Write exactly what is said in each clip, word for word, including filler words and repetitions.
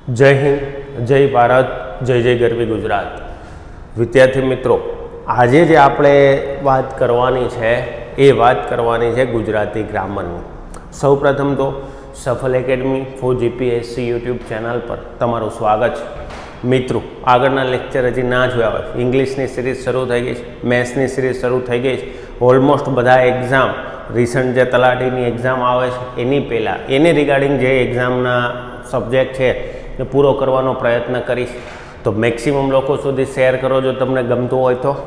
जय हिंद, जय भारत, जय जय गरवी गुजरात। विद्यार्थी मित्रों, आज जे आपणे बात करवानी छे ए बात करवानी छे गुजराती ग्रामरनी। सौ प्रथम तो Safal academy for GPSC YouTube channel पर तमारुं स्वागत छे। मित्रों, आगळना लेक्चर हजी ना जोया होय, इंग्लिशनी सीरीज शरू थई गई छे, मैथ्सनी सीरीज शरू थई गई छे। ऑलमोस्ट बधा एक्जाम रिसेंट जे तलाटीनी एक्जाम आवे छे एनी पहेला एनी रिगार्डिंग जे एक्जामना सब्जेक्ट छे એ પૂરો કરવાનો પ્રયત્ન કરીશ। તો મેક્સિમમ લોકો સુધી શેર કરો। જો તમને ગમતું હોય તો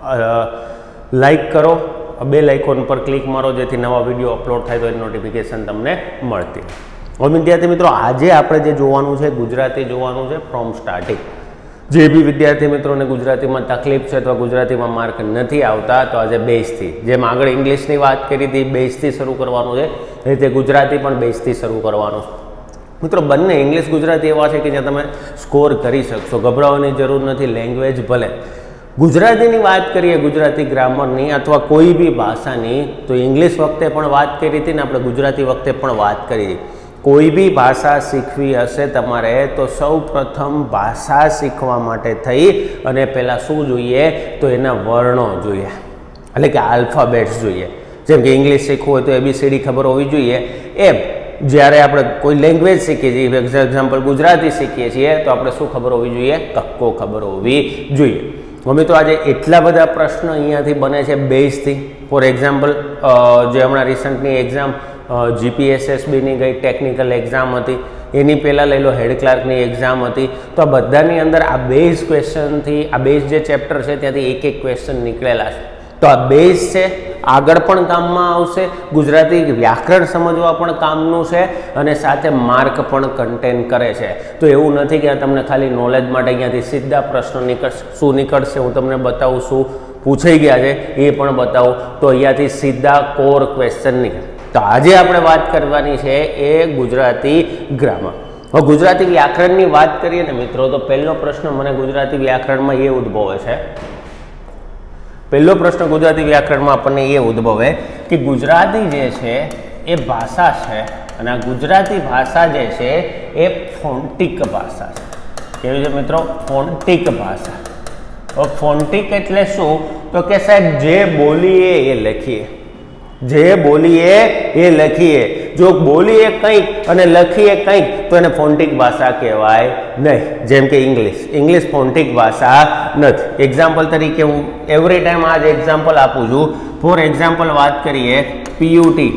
લાઈક કરો, બેલ આઇકોન પર ક્લિક મારો જેથી નવા વિડીયો અપલોડ થાય તો એની નોટિફિકેશન તમને મળતી। હવે વિદ્યાર્થી મિત્રો, આજે આપણે જે જોવાનું છે ગુજરાતી જોવાનું છે ફ્રોમ સ્ટાર્ટિંગ। જે બી વિદ્યાર્થી મિત્રોને ગુજરાતીમાં તકલીફ છે અથવા ગુજરાતીમાં માર્ક નથી આવતા તો આજે બેઝથી, જેમ આગળ ઇંગ્લિશની વાત કરી હતી બેઝથી શરૂ કરવાનું છે, એ રીતે ગુજરાતી પણ બેઝથી શરૂ કરવાનું છે। मित्रों, बने इंग्लिश गुजराती एवं है कि ज्यां तमे स्कोर करी शकशो, गभरावानी जरूर नहीं। लैंग्वेज भले गुजराती की बात करिए, गुजराती ग्रामरनी अथवा कोई भी भाषानी, तो इंग्लिश वखते पण बात करी थी ने आपणे गुजराती वखते पण बात करी थी। कोई भी भाषा शीखवी हशे तमारे तो सौ प्रथम भाषा शीखवा माटे थई अने पहेला शुं जोईए तो एना वर्णो जोईए, एटले के आल्फाबेट्स जोईए। जेम के इंग्लिश शीखवुं होय तो एबीसीडी खबर होवी जोईए, एम જ્યારે આપણે કોઈ લેંગ્વેજ શીખીએ છીએ, ફોર એક્ઝામ્પલ ગુજરાતી શીખીએ છીએ તો આપણે શું ખબર હોવી જોઈએ? કક્કો ખબર હોવી જોઈએ। હવે તો આજે એટલા બધા પ્રશ્ન અહીંયાથી બને છે બેઝથી। ફોર એક્ઝામ્પલ જે હમણાં રિસન્ટની એક્ઝામ જીપીએસએસબીની ગઈ ટેકનિકલ એક્ઝામ હતી, એની પહેલાં લઈ લો હેડ ક્લાર્કની એક્ઝામ હતી, તો આ બધાની અંદર આ બેઝ ક્વેશ્ચનથી, આ બેઝ જે ચેપ્ટર છે ત્યાંથી એક એક ક્વેશ્ચન નીકળેલા છે। તો આ બેઝ છે, આગળ પણ કામમાં આવશે, ગુજરાતી વ્યાકરણ સમજવા પણ કામનું છે અને સાથે માર્ક પણ કન્ટેન કરે છે। તો એવું નથી કે તમને ખાલી નોલેજ માટે અહીંયાથી સીધા પ્રશ્નો નીકળશે। શું નીકળશે હું તમને બતાવું, શું પૂછાઈ ગયા છે એ પણ બતાવું। તો અહીંયાથી સીધા કોર ક્વેશ્ચન નીકળે। તો આજે આપણે વાત કરવાની છે એ ગુજરાતી ગ્રામર। હવે ગુજરાતી વ્યાકરણની વાત કરીએ ને મિત્રો, તો પહેલો પ્રશ્ન મને ગુજરાતી વ્યાકરણમાં એ ઉદ્ભવે છે, પહેલો પ્રશ્ન ગુજરાતી વ્યાકરણમાં આપણને એ ઉદ્ભવે કે ગુજરાતી જે છે એ ભાષા છે અને આ ગુજરાતી ભાષા જે છે એ ફોન્ટિક ભાષા છે। કેવી છે મિત્રો? ફોન્ટિક ભાષા। હવે ફોન્ટિક એટલે શું? તો કે સાહેબ જે બોલીએ એ લખીએ, જે બોલીએ એ લખીએ। જો બોલીએ કંઈક અને લખીએ કંઈક તો એને ફોન્ટિક ભાષા કહેવાય નહીં। જેમ કે ઇંગ્લિશ, ઇંગ્લિશ ફોન્ટિક ભાષા નથી। એક્ઝામ્પલ તરીકે હું એવરી ટાઈમ આ જ એક્ઝામ્પલ આપું છું। ફોર એક્ઝામ્પલ વાત કરીએ પીયુટી,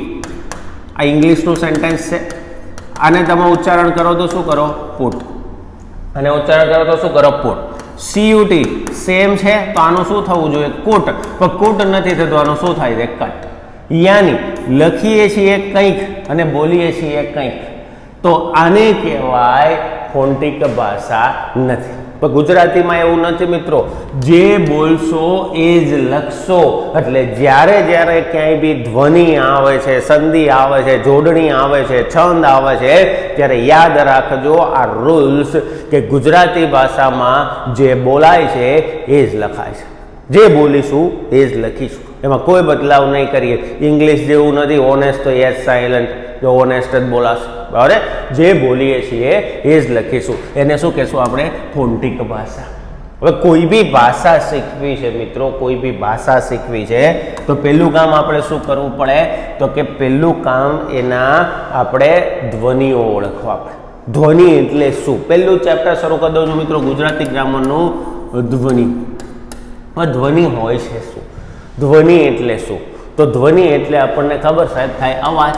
આ ઇંગ્લિશનું સેન્ટેન્સ છે, આને તમે ઉચ્ચારણ કરો તો શું કરો? પુટ। અને ઉચ્ચારણ કરો તો શું કરો? પુટ। સીયુટી સેમ છે તો આનું શું થવું જોઈએ? કુટ। પણ કુટ નથી થતું, આનું શું થાય છે? કટ। यानी लखीए छीए कंईक अने बोलीए छीए कंईक, तो आने कहेवाय फोन्टिक भाषा नथी। पण गुजरातीमां एवुं नथी मित्रों, जे बोलशो ए ज लखशो। एटले ज्यारे ज्यारे क्यांय बी ध्वनि आवे छे, संधि आवे छे, जोडणी आवे छे, छंद आवे छे, त्यारे याद राखजो आ रूल्स के गुजराती भाषामां जे बोलाय छे ए ज लखाय छे। जे बोलीशुं ए ज लखीशुं, एमां कोई बदलाव नहीं करिए। इंग्लिश जेवुं नथी, ऑनेस्ट तो एज साइलेंट, जो ऑनेस्ट ज बोलाशे, बराबर। जे बोलीए छीए ए ज लखीशुं, एने शुं कहेशुं आपणे? फोन्टिक भाषा। हवे कोई भी भाषा शीखवी छे मित्रों, कोई भी भाषा शीखवी छे तो पहेलुं काम आपणे शुं करवुं पड़े? तो के पहेलुं काम एना आपणे ध्वनिओ ओळखवा पड़े। ध्वनि एटले शुं? पहेलुं चेप्टर शरू करी दઉં છું मित्रों गुजराती ग्रामरनुं, ध्वनि। ध्वनि होय छे शुं? ध्वनि एटले शुं? तो ध्वनि एटले आपने खबर साहेब थाय अवाज।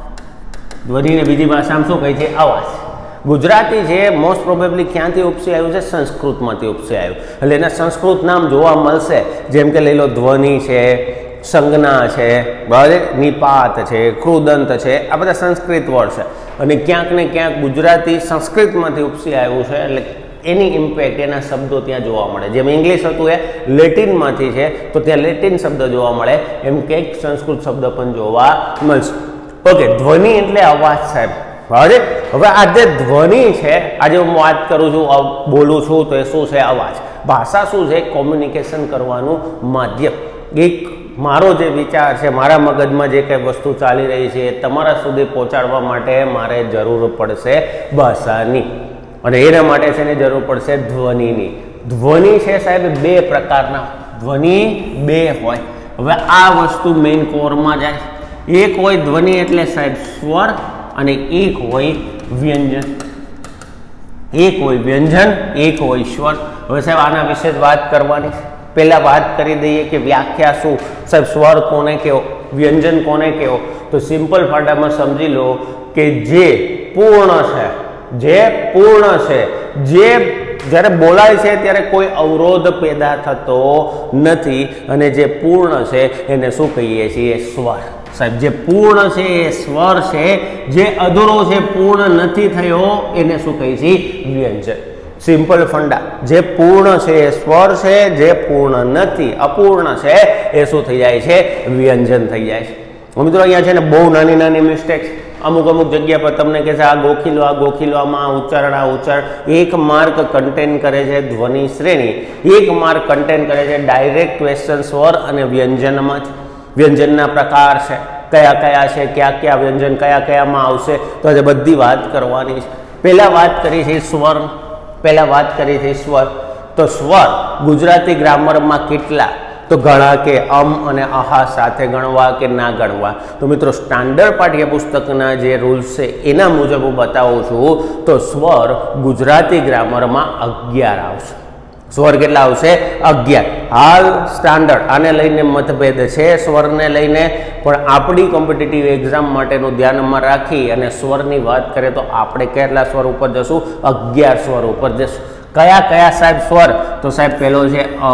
ध्वनि ने बीजी भाषामां शुं कहे छे? अवाज। गुजराती छे मोस्ट प्रोबेबली क्यांथी उपसी आव्युं छे? संस्कृतमांथी उपसी आव्युं। એટલે એના સંસ્કૃત નામ જોવા મળશે, જેમ કે લઈ લો ધ્વનિ છે, સંજ્ઞા છે, બરાબર, નિપાત છે, કૃદંત છે, આ બધા સંસ્કૃત વર્ડ છે અને ક્યાંક ને ક્યાંક ગુજરાતી સંસ્કૃતમાંથી ઉપસી આવ્યું છે। એટલે એની ઇમ્પેક્ટ એના શબ્દો ત્યાં જોવા મળે। જેમ ઇંગ્લિશ હતું એ લેટિનમાંથી છે તો ત્યાં લેટિન શબ્દ જોવા મળે, એમ કંઈક સંસ્કૃત શબ્દ પણ જોવા મળશે। ઓકે, ધ્વનિ એટલે અવાજ સાહેબ, બરાબર। હવે આ જે ધ્વનિ છે, આજે હું વાત કરું છું, બોલું છું તો એ શું છે? અવાજ। ભાષા શું છે? કોમ્યુનિકેશન કરવાનું માધ્યમ। એક મારો જે વિચાર છે, મારા મગજમાં જે કંઈ વસ્તુ ચાલી રહી છે તમારા સુધી પહોંચાડવા માટે મારે જરૂર પડશે ભાષાની। અને એના માટે છે એની જરૂર પડશે ધ્વનિની. ધ્વનિ છે સાહેબ બે પ્રકારના, ધ્વનિ બે હોય. હવે આ વસ્તુ મેઇન કોરમાં જાય. એક હોય ધ્વનિ એટલે સાહેબ સ્વર અને એક હોય વ્યંજન. એક હોય વ્યંજન, એક હોય સ્વર. હવે સાહેબ આના વિશે જ વાત કરવાની છે. પહેલા વાત કરી દઈએ કે વ્યાખ્યા શું સાહેબ, સ્વર કોને કહેવો, વ્યંજન કોને કહેવો. તો સિમ્પલ ફાટામાં સમજી લો કે જે પૂર્ણ છે, જે પૂર્ણ છે, જે જ્યારે બોલાય છે ત્યારે કોઈ અવરોધ પેદા થતો નથી, અને જે પૂર્ણ છે એને શું કહીએ છીએ? સ્વર. સાહેબ જે પૂર્ણ છે એ સ્વર છે, જે અધૂરો છે, પૂર્ણ નથી થયો, એને શું કહીએ છીએ? વ્યંજન. Simple funda. જે પૂર્ણ છે એ સ્વર છે, જે પૂર્ણ નથી, અપૂર્ણ છે, એ શું થઈ જાય છે? વ્યંજન થઈ જાય છે. મિત્રો અહીંયા છે ને બહુ નાની નાની મિસ્ટેક, અમુક અમુક જગ્યા પર તમને કહે છે આ ગોખી લો, આ ગોખી લો, આમાં ઉચ્ચારણ, આ ઉચ્ચારણ. એક માર્ક કન્ટેન કરે છે ધ્વનિ શ્રેણી, એક માર્ક કન્ટેન કરે છે ડાયરેક્ટ ક્વેશ્ચન સ્વર અને વ્યંજનમાં જ. વ્યંજનના પ્રકાર છે, કયા કયા છે, ક્યાં ક્યાં વ્યંજન કયા કયામાં આવશે, તો આજે બધી વાત કરવાની છે. પહેલા વાત કરી છે સ્વર. પહેલા વાત કરી છે સ્વર. તો સ્વર ગુજરાતી ગ્રામરમાં કેટલા? તો ઘણા કે અમ અને આહા સાથે ગણવા કે ના ગણવા. તો મિત્રો સ્ટાન્ડર્ડ પાઠ્યપુસ્તકના જે રૂલ્સ છે એના મુજબ હું બતાવું છું. તો સ્વર ગુજરાતી ગ્રામરમાં અગિયાર આવશે. સ્વર કેટલા આવશે? અગિયાર. હાલ સ્ટાન્ડર્ડ આને લઈને મતભેદ છે સ્વરને લઈને, પણ આપણી કોમ્પિટિટિવ એક્ઝામ માટેનું ધ્યાનમાં રાખી અને સ્વરની વાત કરીએ તો આપણે કેટલા સ્વર ઉપર જશું? અગિયાર સ્વર ઉપર જશું. કયા કયા સાહેબ સ્વર? તો સાહેબ પહેલો છે અ,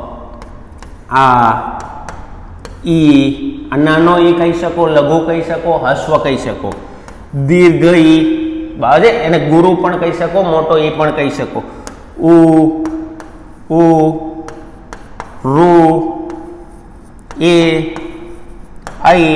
આ, ઈ, નાનો ઈ કહી શકો, લઘુ કહી શકો, હસ્વ કહી શકો, દીર્ઘ ઈ, બાજે એને ગુરુ પણ કહી શકો, મોટો ઈ પણ કહી શકો, ઉ, ઉ, રૂ, એ, આઈ,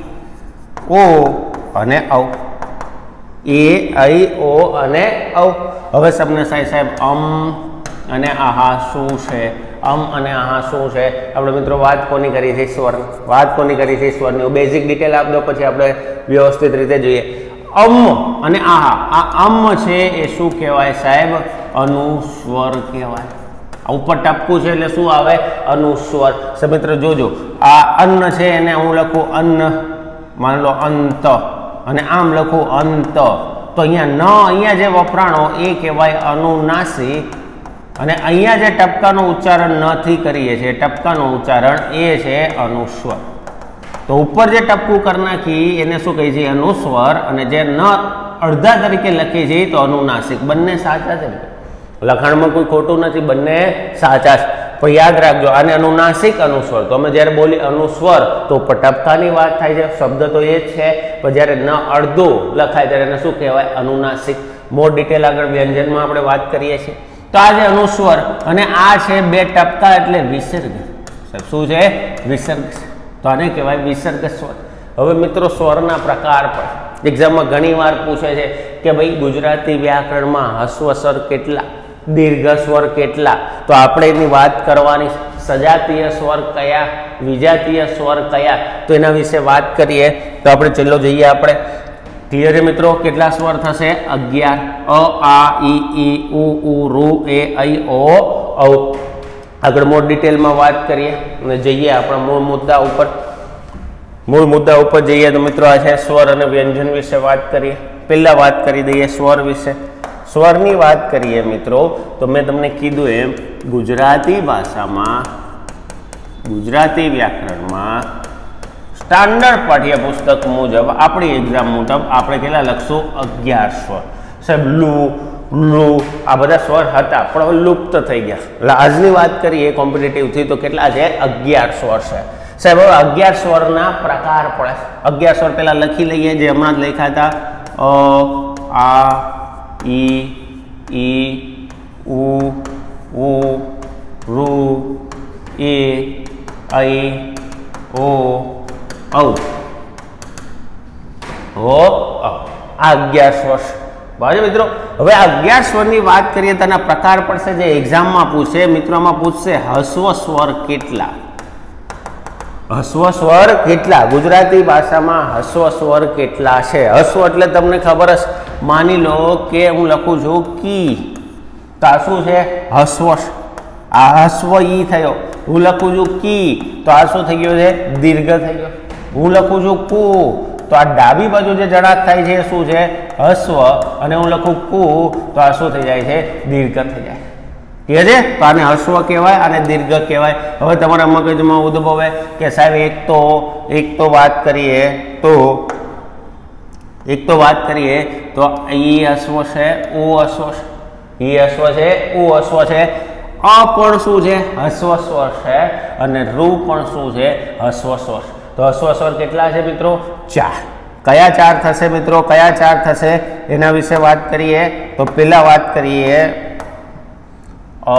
ઓ અને ઔ. એ, આઈ, ઓ અને ઔ. હવે તમને સાહેબ સાહેબ અમ અને આહા શું છે? અમ અને આહા શું છે? આપણે મિત્રો વાત કોની કરી છે? સ્વર. વાત કોની કરી છે? સ્વરની. બેઝિક ડિટેલ આપી દો, પછી આપણે વ્યવસ્થિત રીતે જોઈએ. અમ અને આહા, આ અમ છે એ શું કહેવાય સાહેબ? અનુસ્વર કહેવાય. ઉપર ટપકું છે એટલે શું આવે? અનુસ્વર. મિત્ર જોજો, આ અન્ન છે એને હું લખું અન્ન, માન લો અંત, અને આમ લખું અંત. તો અહીંયા ન, અહીંયા જે વપરાણો એ કહેવાય અનુનાસિક, અને અહીંયા જે ટપકાનું ઉચ્ચારણ નથી કરીએ છીએ, ટપકાનું ઉચ્ચારણ એ છે અનુસ્વર. તો ઉપર જે ટપકું કરી નાખી એને શું કહે છે? અનુસ્વર. અને જે ન અડધા તરીકે લખીએ છીએ તો અનુનાસિક. બંને સાચા છે, લખાણમાં કોઈ ખોટું નથી, બંને સાચા છે. પણ યાદ રાખજો, આને અનુનાસિક, અનુસ્વર. તો અમે જ્યારે બોલી અનુસ્વર તો ઉપર ટપકાની વાત થાય છે, શબ્દ તો એ જ છે, પણ જ્યારે ન અડધું લખાય ત્યારે એને શું કહેવાય? અનુનાસિક. મોર ડિટેલ આગળ વ્યંજનમાં આપણે વાત કરીએ છીએ. તો આ છે અનુસ્વર, અને આ છે બે ટપકા એટલે વિસર્ગ. શું છે? વિસર્ગ. તો આને કહેવાય વિસર્ગ સ્વર. હવે મિત્રો સ્વરના પ્રકાર પર એક્ઝામમાં ઘણી વાર પૂછે છે કે ભાઈ ગુજરાતી વ્યાકરણમાં હસ્વ સ્વર કેટલા, દીર્ઘ સ્વર કેટલા? તો આપણે એની વાત કરવાની. સજાતીય સ્વર કયા, વિજાતીય સ્વર કયા? તો એના વિશે વાત કરીએ. તો આપણે ચલો જઈએ. આપણે ક્લિયર છે મિત્રો? કેટલા સ્વર થશે? અગિયાર. અ, આ, ઈ, ઈ, ઉ, ઉ, રૂ, એ, આઈ, ઓ, ઔ. આગળ મોર ડિટેલમાં વાત કરીએ અને જઈએ આપણા મૂળ મુદ્દા ઉપર. મૂળ મુદ્દા ઉપર જઈએ તો મિત્રો આ છે સ્વર અને વ્યંજન વિશે વાત કરીએ. પહેલા વાત કરી દઈએ સ્વર વિશે. સ્વરની વાત કરીએ મિત્રો તો મેં તમને કીધું એમ ગુજરાતી ભાષામાં, ગુજરાતી વ્યાકરણમાં સ્ટાન્ડર્ડ પાઠ્યપુસ્તક મુજબ આપણી એક્ઝામ મુજબ આપણે કેટલા લખશું? અગિયાર સ્વર. સાહેબ લુ, લુ આ બધા સ્વર હતા પણ હવે લુપ્ત થઈ ગયા. એટલે આજની વાત કરીએ કોમ્પિટિટિવથી તો કેટલા છે? અગિયાર સ્વર છે સાહેબ. હવે અગિયાર સ્વરના પ્રકાર પડે. અગિયાર સ્વર પહેલા લખી લઈએ જે હમણાં જ લખ્યા હતા. અ, આ, ઈ, ઈ, ઉ, ઉ, રૂ, એ, આઈ, ઓ, ઔ. ઓ, ઔ. આ અગિયાર સ્વર. બરાબર મિત્રો? હવે આ અગિયાર સ્વરની વાત કરીએ તેના પ્રકાર પડશે જે એક્ઝામમાં પૂછે. મિત્રોમાં પૂછશે હસ્વ સ્વર કેટલા? હસ્વ સ્વર કેટલા? ગુજરાતી ભાષામાં હસ્વ સ્વર કેટલા છે? હસ્વ એટલે તમને ખબર હશે માની લો કે હું લખું છું કી, તો આ શું છે? હસ્વ, આ હસ્વ ઈ થયો. હું લખું છું કી, તો આ શું થઈ ગયો છે? દીર્ઘ થઈ ગયો. હું લખું છું કુ, તો આ ડાબી બાજુ જે જડાત થાય છે એ શું છે? હસ્વ. અને હું લખું કુ, તો આ શું થઈ જાય છે? દીર્ઘ થઈ જાય. ઠીક છે? તો આને હસ્વ કહેવાય, આને દીર્ઘ કહેવાય. હવે તમારા મગજમાં ઉદ્ભવે કે સાહેબ એક તો એક તો વાત કરીએ તો એક તો વાત કરીએ તો ઈ હસ્વ છે, ઉ હસ્વ છે, ઈ હસ્વ છે, ઉ હસ્વ છે, અ પણ શું છે? હસ્વ સ્વર છે, અને રૂ પણ શું છે? હસ્વ સ્વર. તો હસ્વ સ્વર કેટલા છે મિત્રો? ચાર. કયા ચાર થશે મિત્રો? કયા ચાર થશે એના વિશે વાત કરીએ તો પેલા વાત કરીએ અ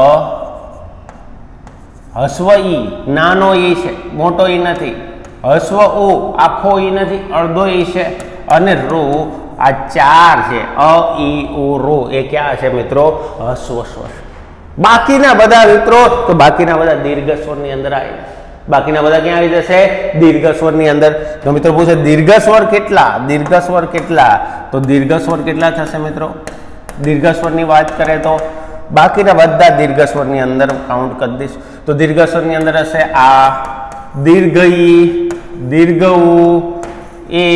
હસ્વ ઈ, નાનો ઈ છે, મોટો ઈ નથી. હસ્વ ઉ, આખો ઈ નથી, અડધો ઈ છે. અને રૂ, આ ચાર છે, અ ઈ ઉ રૂ, એ ક્યાં છે મિત્રો? હસ્વ સ્વર. બાકીના બધા મિત્રો, તો બાકીના બધા દીર્ઘ સ્વરની અંદર આવી જશે. બાકીના બધા ક્યાં આવી જશે? દીર્ઘ સ્વરની અંદર. તો મિત્રો પૂછે દીર્ઘ સ્વર કેટલા? દીર્ઘ સ્વર કેટલા? તો દીર્ઘ સ્વર કેટલા થશે મિત્રો? દીર્ઘ સ્વરની વાત કરે તો બાકીના બધા દીર્ઘ સ્વરની અંદર કાઉન્ટ કરી દઈશ. તો દીર્ઘ સ્વરની અંદર હશે આ, દીર્ઘ ઈ, દીર્ઘ ઉ, એ,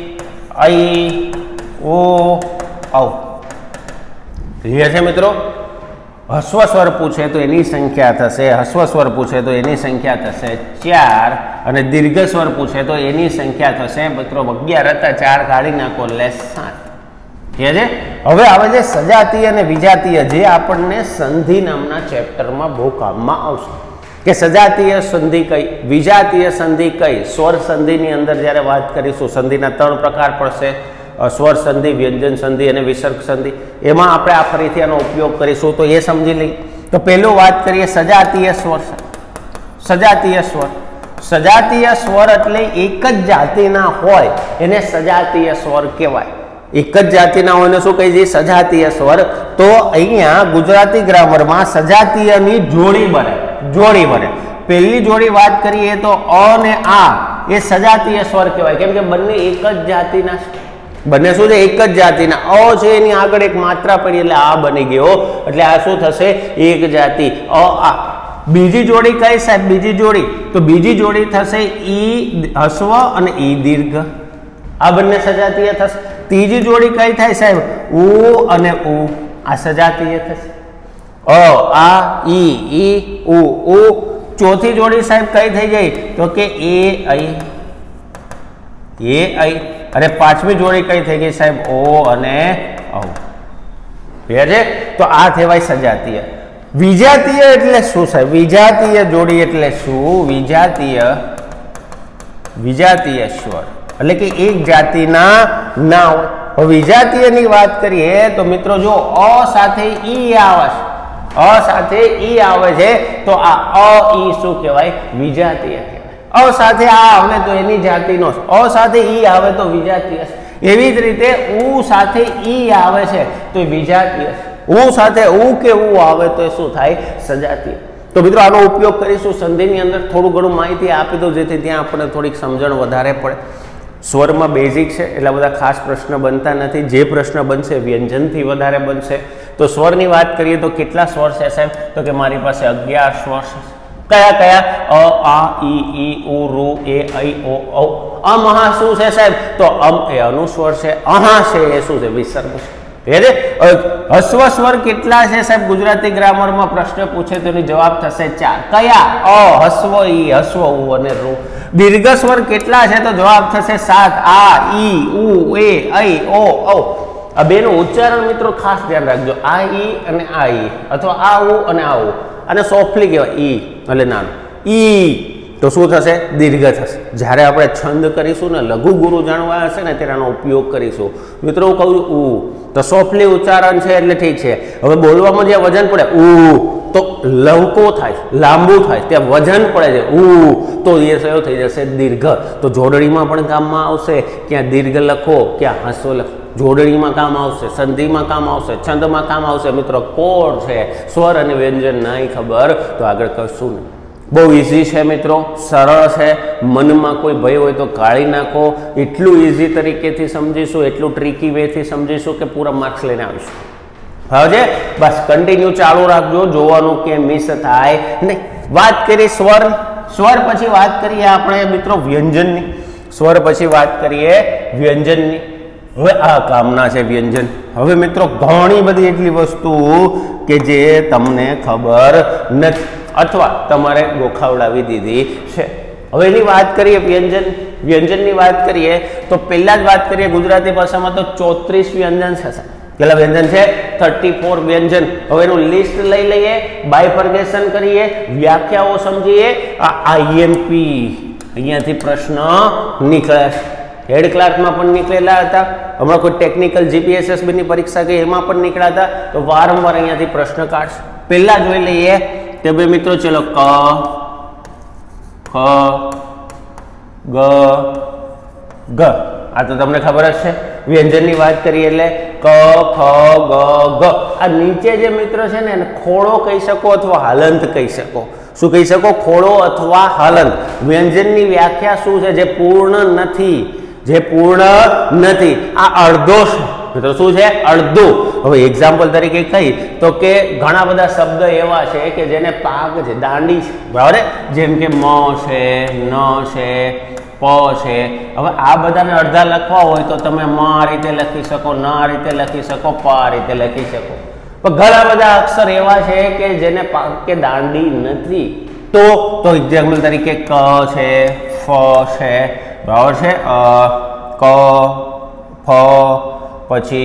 ઐ, ઓ, ઔ. ક્લિયર છે મિત્રો? હસ્વ સ્વર પૂછે તો એની સંખ્યા થશે, હસ્વ સ્વર પૂછે તો એની સંખ્યા થશે ચાર, અને દીર્ઘ સ્વર પૂછે તો એની સંખ્યા થશે મિત્રો અગિયાર હતા, ચાર કાઢી નાખો એટલે સાત. ઠીક છે? હવે આવે છે સજાતીય અને વિજાતીય, જે આપણને સંધિ નામના ચેપ્ટરમાં બહુ કામમાં આવશે. કે સજાતીય સંધિ કઈ, વિજાતીય સંધિ કઈ. સ્વર સંધિની અંદર જ્યારે વાત કરીશું, સંધિના ત્રણ પ્રકાર પડશે: સ્વર સંધિ, વ્યંજન સંધિ અને વિસર્ગ સંધિ. એમાં આપણે આ ફરીથી આનો ઉપયોગ કરીશું, તો એ સમજી લઈએ. તો પહેલું વાત કરીએ સજાતીય સ્વર. સજાતીય સ્વર, સજાતીય સ્વર એટલે એક જ જાતિના હોય એને સજાતીય સ્વર કહેવાય. એક જ જાતિના હોય ને શું કહી છે? સજાતીય સ્વર. તો અહીંયા ગુજરાતી ગ્રામરમાં સજાતીયની જોડી બને, જોડી બને. પહેલી જોડી વાત કરીએ તો અ ને આ, એ સજાતીય સ્વર કહેવાય. કેમ કે બંને એક જ જાતિના, બંને શું છે? એક જ જાતિના. અ છે એની આગળ એક માત્રા પડી એટલે આ બની ગયો, એટલે આ શું થશે? એક જાતિ, અ આ. બીજી જોડી કઈ સાહેબ? બીજી જોડી, તો બીજી જોડી થશે ઈ હસ્વ અને ઈ દીર્ઘ, આ બંને સજાતીય થશે. ત્રીજી જોડી કઈ થાય સાહેબ? ઉ અને ઉ, આ સજાતીય થશે. અ આ ઈ, ઈ ઉ, ઉ. ચોથી જોડી સાહેબ કઈ થઈ ગઈ? તો કે એ ઐ, એ ઐ. અને પાંચમી જોડી કઈ થઈ ગઈ સાહેબ? ઓ અને ઔ. ક્લિયર છે? તો આ કહેવાય સજાતીય. વિજાતીય એટલે શું સાહેબ? વિજાતીય જોડી એટલે શું? વિજાતીય, વિજાતીય સ્વર એટલે કે એક જાતિના ના હોય. હવે વિજાતીયની વાત કરીએ તો મિત્રો જો અ સાથે ઈ આવે છે, અ સાથે ઈ આવે છે, તો આ અ ઈ શું કહેવાય? વિજાતીય કહેવાય. અ સાથે આ આવે તો એની જાતિનો, અ સાથે ઈ આવે તો વિજાતીય. એવી જ રીતે ઉ સાથે ઈ આવે છે તો વિજાતીય, ઉ સાથે ઉ કે ઉ આવે તો શું થાય? સજાતીય. તો મિત્રો આનો ઉપયોગ કરીશું સંધિની અંદર. થોડું ઘણું માહિતી આપી દો જેથી ત્યાં આપણને થોડીક સમજણ વધારે પડે. સ્વરમાં બેઝિક છે, એટલા બધા ખાસ પ્રશ્ન બનતા નથી. જે પ્રશ્ન બનશે વ્યંજનથી વધારે બનશે. તો સ્વરની વાત કરીએ તો કેટલા સ્વર છે સાહેબ? તો કે મારી પાસે અગિયાર સ્વર છે. કયા કયા? અ, આ, ઈ, ઈ, ઉ, રૂ, એ, ઐ, ઓ, ઔ. અમ હા શું છે સાહેબ? તો અમ એ અનુસ્વર છે, અહા છે એ શું છે? વિસર્ગ છે. હસ્વ સ્વર કેટલા છે સાહેબ? ગુજરાતી ગ્રામરમાં પ્રશ્ન પૂછે તો એનો જવાબ થશે ચાર. કયા? અ, હસ્વ ઈ, હસ્વ ઉ અને રૂ. દીર્ઘ સ્વર કેટલા છે? તો જવાબ થશે સાત. આ, ઈ, ઉ, એ, ઐ, ઓ, ઔ. આ બેનું ઉચ્ચારણ મિત્રો ખાસ ધ્યાન રાખજો. આ ઈ અને આ ઈ, અથવા આ ઉ અને આ ઉ. અને સોફ્ટલી કહેવાય ઈ એટલે નાનું. ઈ તો શું થશે? દીર્ઘ થશે. જ્યારે આપણે છંદ કરીશું ને, લઘુ ગુરુ જાણવા હશે ને ત્યારે આનો ઉપયોગ કરીશું. મિત્રો હું કહું છું ઉ, તો સોફ્ટલી ઉચ્ચારણ છે એટલે ઠીક છે. હવે બોલવામાં જે વજન પડે ઉ, તો લવકો થાય, લાંબુ થાય, ત્યાં વજન પડે છે ઉ, તો એ કયો થઈ જશે? દીર્ઘ. તો જોડણીમાં પણ કામમાં આવશે. ક્યાં દીર્ઘ લખો, ક્યાં હસ્વ લખો. જોડણીમાં કામ આવશે, સંધિમાં કામ આવશે, છંદમાં કામ આવશે. મિત્રો કોડ છે, સ્વર અને વ્યંજન નહીં ખબર તો આગળ કશું નહીં. बहु ईजी है मित्रों, सरल है, मन में कोई भय हो तो काढ़ी नाखो। एटलू ईजी तरीके थी समझीशू, एटलू ट्रीकी वे थी समझीशू के पूरा मार्क्स लईने आवीशुं। हवे बस कंटिन्यू चालू राखजो, जोवानुं के मिस थाय नहीं। बात करी स्वर, स्वर पछी बात करिए आपणे मित्रों व्यंजननी। स्वर पछी बात करिए व्यंजननी। हवे आ कामना छे व्यंजन। हवे मित्रों घणी बधी एटली वस्तु के जे तमने खबर नथी अथवा तमारे गोखावडावी दीधी छे। हवे एनी वात करिए व्यंजन, व्यंजननी वात करिए तो पहेला ज वात करिए गुजराती भाषामां तो चौत्रीस व्यंजन छे। કેટલા વ્યંજન છે? चौंतीस વ્યંજન। હવે એનું લિસ્ટ લઈ લઈએ, બાયફર્ગેશન કરીએ, વ્યાખ્યાઓ સમજીએ। આ આઈએમપી અહીંયાથી પ્રશ્ન નીકળે છે, હેડ ક્લાર્કમાં પણ નીકળેલા હતા, હમણાં કોઈ ટેકનિકલ જીપીએસએસબી ની પરીક્ષા ગઈ એમાં પણ નીકળ્યા હતા, તો વારંવાર અહીંયાથી પ્રશ્ન કાઢશે। પહેલા જોઈ લઈએ કે ભાઈ મિત્રો ચલો ક ખ ગ ગ, આ તો તમને ખબર જ છે। વ્યંજનની વાત કરીએ એટલે ક ખ ગ ઘ। આ નીચે જે મિત્ર છે ને એને ખોળો કહી શકો અથવા હાલંત કહી શકો। શું કહી શકો? ખોળો અથવા હાલંત। વ્યંજનની વ્યાખ્યા શું છે? જે પૂર્ણ નથી, જે પૂર્ણ નથી। આ અડધો મિત્રો શું છે? અડધો। હવે એક્ઝામ્પલ તરીકે કહી તો કે ઘણા બધા શબ્દ એવા છે કે જેને પાગ છે, દાંડી છે, બરાબર? જેમ કે મ છે, ન છે, પ છે। હવે આ બધાને અડધા લખવા હોય તો તમે મ આ રીતે લખી શકો, ન આ રીતે લખી શકો, પ આ રીતે લખી શકો। પણ ઘણા બધા અક્ષર એવા છે કે જેને પાગ કે દાંડી નથી। તો તો એક્ઝામ્પલ તરીકે ક છે, ફ છે, બરાબર છે, અ ક ફ પછી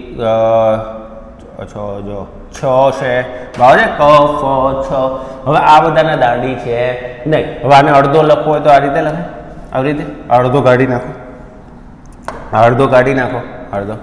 છ જો છ છે, બરાબર છે, ક ફ છ। હવે આ બધાને દાંડી છે નહીં। હવે આને અડધો લખવો હોય તો આ રીતે લખાય, આવી રીતે અડધો કાઢી નાખો, અડધો કાઢી નાખો, અડધો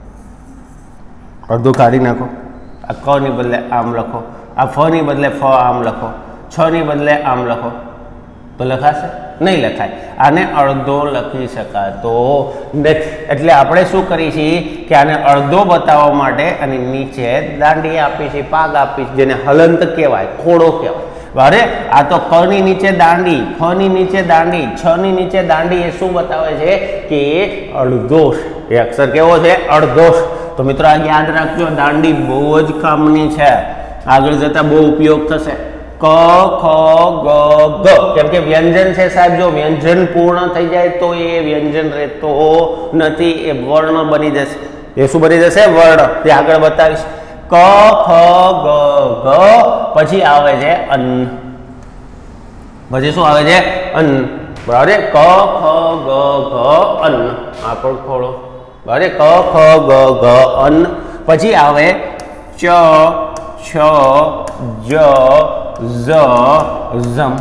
અડધો કાઢી નાખો। આ ક ની બદલે આમ લખો, આ ફ ની બદલે ફ આમ લખો, છ ની બદલે આમ લખો, તો લખાશે? નહીં લખાય। આને અડધો લખી શકાતો નથી। એટલે આપણે શું કરીએ છીએ કે આને અડધો બતાવવા માટે અને નીચે દાંડી આપી છે, પાગ આપી છે, જેને હલંત કહેવાય, ખોડો કહેવાય। અરે આ તો ક ની નીચે દાંડી, ફ ની નીચે દાંડી, છ ની નીચે દાંડી, એ શું બતાવે છે કે અડધો છે। એ અક્ષર કેવો છે? અડધો। તો મિત્રો આ યાદ રાખજો, દાંડી બહુ જ કામની છે, આગળ જતા બહુ ઉપયોગ થશે। ક ખ ગ ઘ, કેમ કે વ્યંજન છે સાહેબ। જો વ્યંજન પૂર્ણ થઈ જાય તો એ વ્યંજન રહેતો નથી, એ વર્ણ બની જશે। એ શું બની જશે? વર્ણ। તે આગળ બતાવીશ। ક ખ ગ ઘ પછી આવે છે અન્ન, પછી શું આવે છે? અન્ન, બરાબર? ક ખ ગ ઘ અન્ન, આ પણ ખોળો, બરાબર? ક ખ ગ ઘ અન્ન પછી આવે ચ છ જ ઝ ઝમ,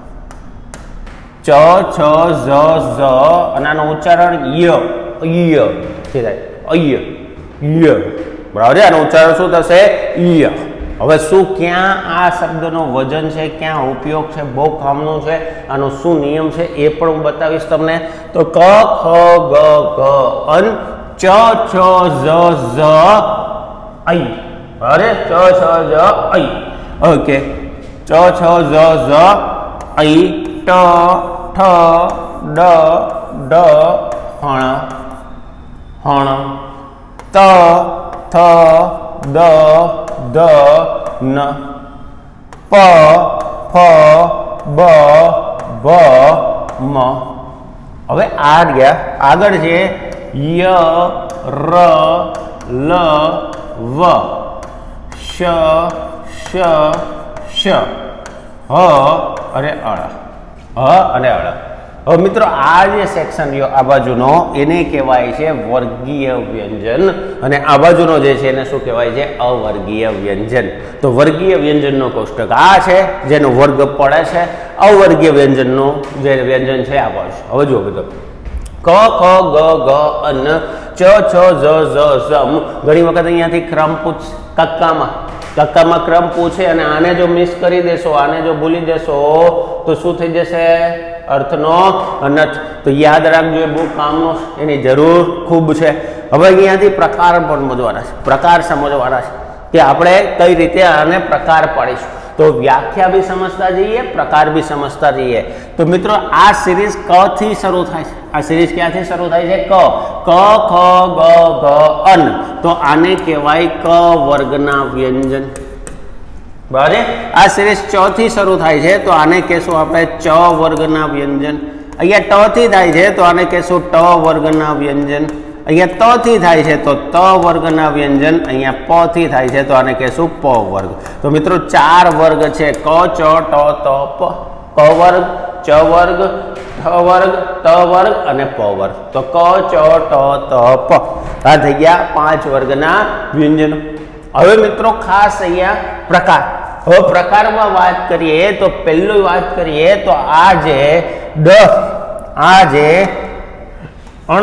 ચ છ ઝ ઝ અને આનું ઉચ્ચારણ ય ય છે, અય ય, બરાબર છે? આનું ઉચ્ચારણ શું થશે? ય। હવે શું ક્યાં આ શબ્દનો વજન છે, ક્યાં ઉપયોગ છે, બહુ કામનું છે, આનો શું નિયમ છે એ પણ હું બતાવીશ તમને। તો ક ખ ગ ઘ અન, ચ છ ઝ ઝ અય, બરાબર? ચ છ ઝ અય, ઓકે। ચ છ ઝ ઝ અય, ટ ઠ ડ ડ હણ હણ, ત થ દ દ ન, પ ફ બ ભ મ। હવે આ ગયા, આગળ છે ય ર લ વ, શ શ શ, હ અને અળ, હ અને અળ। હવે મિત્રો આ જે સેક્શન રહ્યો આ બાજુનો એને કહેવાય છે વર્ગીય વ્યંજન, અને આ બાજુનો જે છે એને શું કહેવાય છે? અવર્ગીય વ્યંજન। તો વર્ગીય વ્યંજનનો કોષ્ટક આ છે જેનો વર્ગ પડે છે, અવર્ગીય વ્યંજનનો જે વ્યંજન છે આ બાજુ। હવે જુઓ બધો ક ખ ગ ઘ અન, ચ છ ઝ ઝ ઝમ। ઘણી વખત અહીંયાથી ક્રમ પૂછ, કક્કામાં કક્કામાં ક્રમ પૂછે અને આને જો મિસ કરી દેશો, આને જો ભૂલી જશો તો શું થઈ જશે? અર્થનો અનર્થ। તો યાદ રાખજો, એ બહુ કામનો, એની જરૂર ખૂબ છે। હવે અહીંયાથી પ્રકાર પણ સમજવાના છે, પ્રકાર સમજવાના છે કે આપણે કઈ રીતે આને પ્રકાર પાડીશું। तो व्याख्या भी समझता जाइए, प्रकार भी समझता जाइए। तो मित्रों आ सीरीज क थी शुरू थाय छे। आ सीरीज क्यांथी शुरू थाय छे? क क ख ग घ अन। तो आने कहेवाय क वर्गना व्यंजन। बराबर है। आ सीरीज च थी शुरू थाय छे तो आने कहेशुं आपणे च वर्गना व्यंजन। अहींया ट थी थाय छे तो आने कहेशुं ट वर्गना व्यंजन। अहींया त थी थाय छे तो त वर्गना व्यंजन। अहींया प थी थाय छे तो आने कहेशुं प वर्ग। तो मित्रों चार वर्ग छे क च ट त प। क वर्ग, च वर्ग, ठ वर्ग, त वर्ग अने प वर्ग। तो क च ट त प आ थई गया पांच वर्गना व्यंजन। हवे मित्रों खास अहींया प्रकार। हवे प्रकारमां वात करीए तो पहेली वात करीए तो आ जे दस आ जे अण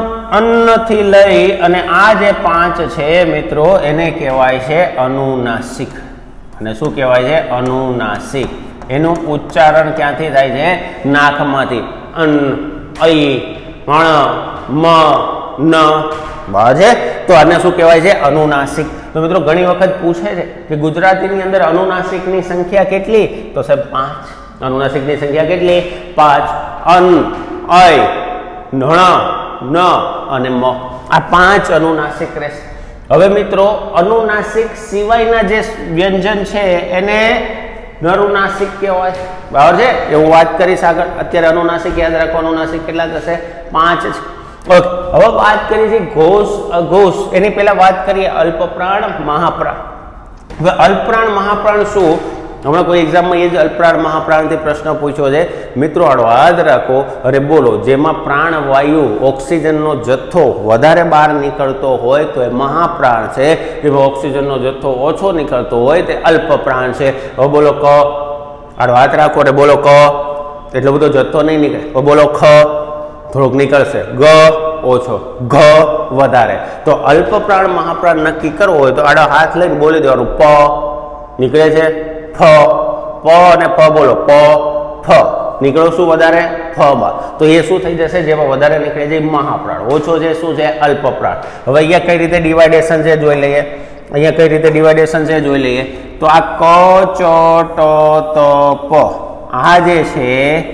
अन्न थी लई अने आ जे पांच छे मित्रों एने कहेवाय छे अनुनासिक। अने शुं कहेवाय छे? अनुनासिक। एनुं उच्चारण क्यांथी थाय छे? नाकमांथी। अन, ऐ, अण, म, न। बराबर छे। तो आने शुं कहेवाय छे? अनुनासिक। तो मित्रों घणी वखत पूछे छे कि गुजरातीनी अंदर अनुनासिकनी संख्या केटली? तो साहेब पांच। अनुनासिकनी संख्या केटली? पांच। अन, ऐ, ण, न अने म। आ पांच अनुनासिक रहेशे। हवे मित्रों अनुनासिक सिवायना जे व्यंजन छे एने नरुनासिक कहेवाय। बराबर छे। एवुं वात करीश आगळ। अत्यारे अनुनासिक याद राखो। अनुनासिक केटला थशे? पांच छे। ओके। हवे वात करी छे घोष अघोष। एनी पहेला वात करीए अल्पप्राण महाप्राण। हवे अल्पप्राण महाप्राण शुं? हमणां कोई एक्जाम में ये ज अल्पप्राण महाप्राण थी प्रश्न पूछ्यो छे। मित्रों याद राखो अरे बोलो जेमां प्राणवायु ऑक्सिजननो जथ्थो वधारे बहार निकळतो होय तो ए महाप्राण छे। जेमां ऑक्सिजननो जथ्थो ओछो निकळतो होय ते अल्पप्राण छे। हवे बोलो क। आडो हाथ राखो अरे बोलो क। એટલો બધો જથ્થો નહીં નીકળે। તો બોલો ખ થોડુંક નીકળશે। ગ ઓછો, ઘ વધારે। તો અલ્પપ્રાણ મહાપ્રાણ નક્કી કરવો હોય તો આડો હાથ લઈને બોલી દેવાનું પ નીકળે છે ફ। પ અને ફ બોલો પ ફ નીકળો શું વધારે? ફ માં। તો એ શું થઈ જશે? જેમાં વધારે નીકળે છે મહાપ્રાણ, ઓછો છે શું છે? અલ્પપ્રાણ। હવે અહીંયા કઈ રીતે ડિવાઇડેશન છે જોઈ લઈએ। અહીંયા કઈ રીતે ડિવાઇડેશન છે જોઈ લઈએ। તો આ ક ચ ટ ત પ આ જે છે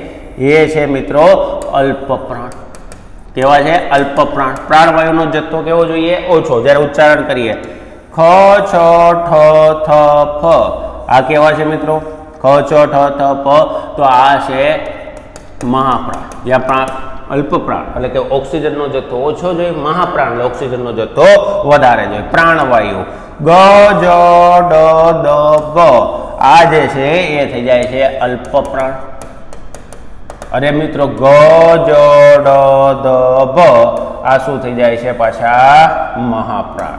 એ છે મિત્રો અલ્પપ્રાણ। કેવા છે? અલ્પપ્રાણ। પ્રાણવાયુનો જથ્થો કેવો જોઈએ? ઓછો। જ્યારે ઉચ્ચારણ કરીએ ખ છ ઠ થ ફ આ કેવા છે મિત્રો? ખ છ ઠ થ પ। તો આ છે મહાપ્રાણ। જ્યાં પ્રાણ અલ્પપ્રાણ એટલે કે ઓક્સિજનનો જથ્થો ઓછો જોઈએ, મહાપ્રાણ એટલે ઓક્સિજનનો જથ્થો વધારે જોઈએ। પ્રાણવાયુ ગ જ ડ દ ગ આ જે છે એ થઈ જાય છે અલ્પપ્રાણ। अरे मित्रों ग ज ड द भ आ शू थई जाय छे? पाछा महाप्राण।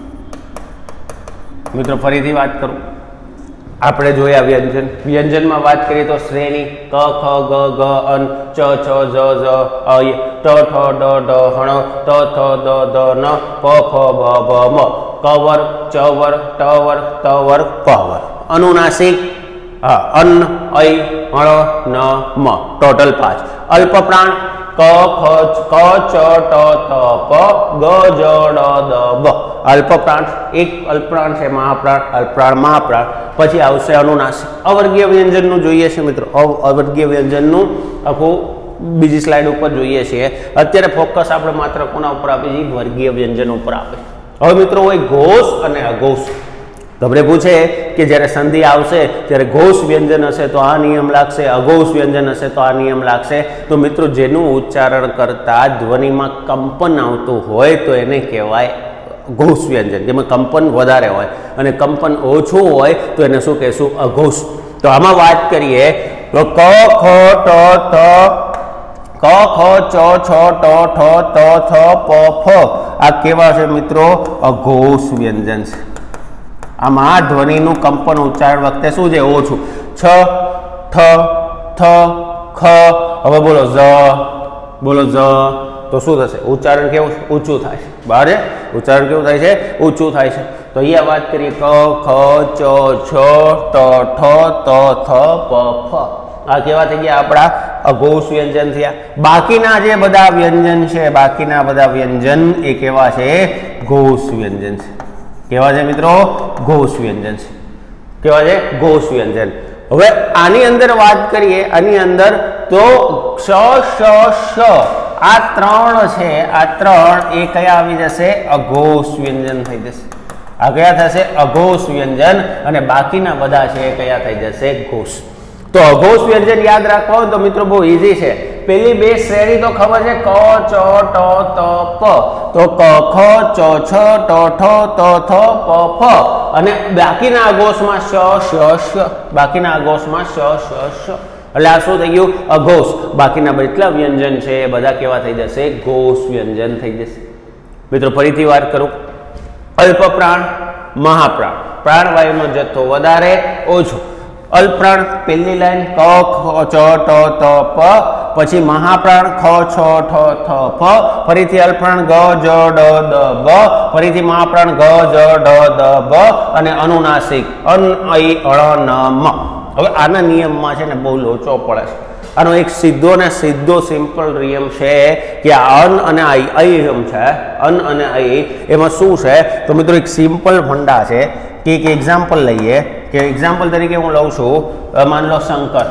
मित्रों फरीथी बात करूं। आपणे जोया व्यंजन। व्यंजन में बात करिए तो श्रेणी क ख ग घ अन च छ ज झ अ ट ठ ड ढ हण त थ द ध न प फ ब भ म। क वर्ग, च वर्ग, ट वर्ग, त वर्ग, प वर्ग। अनुनासिक हाँ अन, ऐ, अण, न, म। टोटल पांच। अल्पप्राण क ख क च ट त प ग ज ड द ब। अल्पप्राण एक अल्पप्राण है महाप्राण, अल्पप्राण महाप्राण। पछी आवशे अनुनासिक। अवर्गीय व्यंजननुं जोईए छे मित्रों। अवर्गीय व्यंजननुं आखुं बीजी स्लाइड पर जोईए छीए। अत्यारे फोकस आपणे मात्र कोना उपर आपी छे? वर्गीय व्यंजन उपर आपे। हवे मित्रों होय घोष अने अघोष। તમને પૂછે કે જ્યારે સંધિ આવશે ત્યારે ઘોષ વ્યંજન હશે તો આ નિયમ લાગશે, અઘોષ વ્યંજન હશે તો આ નિયમ લાગશે। તો મિત્રો જેનું ઉચ્ચારણ કરતા ધ્વનિમાં કંપન આવતું હોય તો એને કહેવાય ઘોષ વ્યંજન, જેમાં કંપન વધારે હોય, અને કંપન ઓછું હોય તો એને શું કહેશું? અઘોષ। તો આમાં વાત કરીએ તો ક ખ ટ ત ક ખ ચ છ ટ ઠ ત થ પ ફ આ કેવા છે મિત્રો? અઘોષ વ્યંજન છે। આમાં ધ્વનિનું કંપન ઉચ્ચારણ વખતે શું છે? ઓછું। છ ઠ થ ખ। હવે બોલો ઝ, બોલો ઝ તો શું થશે? ઉચ્ચારણ કેવું ઊંચું થાય છે। બરાબર છે? ઉચ્ચારણ કેવું થાય છે? ઊંચું થાય છે। તો અહીંયા વાત કરીએ ક ખ ચ છ ટ ઠ ત થ પ ફ આ કેવા થઈ ગયા? આપણા અઘોષ વ્યંજન થયા। બાકીના જે બધા વ્યંજન છે, બાકીના બધા વ્યંજન એ કેવા છે? ઘોષ વ્યંજન છે। કેવા છે મિત્રો? ઘોષ વ્યંજન છે। કેવા છે? ઘોષ વ્યંજન. હવે આની અંદર વાત કરીએ, આની અંદર તો ક્ષ શ શ આ ત્રણ છે, આ ત્રણ એ કયા આવી જશે? અઘોષ વ્યંજન થઈ જશે. આ કયા થશે? અઘોષ વ્યંજન. અને બાકીના બધા છે એ કયા થઈ જશે? ઘોષ. તો અઘોષ વ્યંજન યાદ રાખવા હોય તો મિત્રો બહુ ઈઝી છે. પેલી બે શ્રેણી તો ખબર છે, ક ચ ટ ત પ. તો ક ખ ચ છ ટ ઠ ત થ પ ફ. અને બાકીના અઘોષમાં શ શ શ. બાકીના અઘોષમાં શ શ શ. એટલે આ શું થઈ ગયું? અઘોષ. બાકીના જેટલા વ્યંજન છે એ બધા કેવા થઈ જશે? ઘોષ વ્યંજન થઈ જશે. મિત્રો ફરીથી વાત કરું, અલ્પ પ્રાણ, મહાપ્રાણ. પ્રાણવાયુનો જથ્થો વધારે ઓછો. અલ્પ પ્રાણ પહેલી લાઈન ક ખ ચ ટ ત પ, પછી મહાપ્રાણ ખ છ ઠ થ ફ, ફરીથી અલ્પ પ્રાણ ગ જ ડ દ બ, ફરીથી મહાપ્રાણ ગ જ ડ દ બ, અને અનુનાસિક અન ઐ અણ ન મ. હવે આના નિયમમાં છે ને બહુ લોચો પડે છે. આનો એક સીધો ને સીધો સિમ્પલ નિયમ છે કે આ અન અને આઈ ઐ છે, અન અને ઐ એમાં શું છે? તો મિત્રો એક સિમ્પલ ફંડા છે કે એક એક્ઝામ્પલ લઈએ, કે એક્ઝામ્પલ તરીકે હું લઉં છું, માન લો શંકર.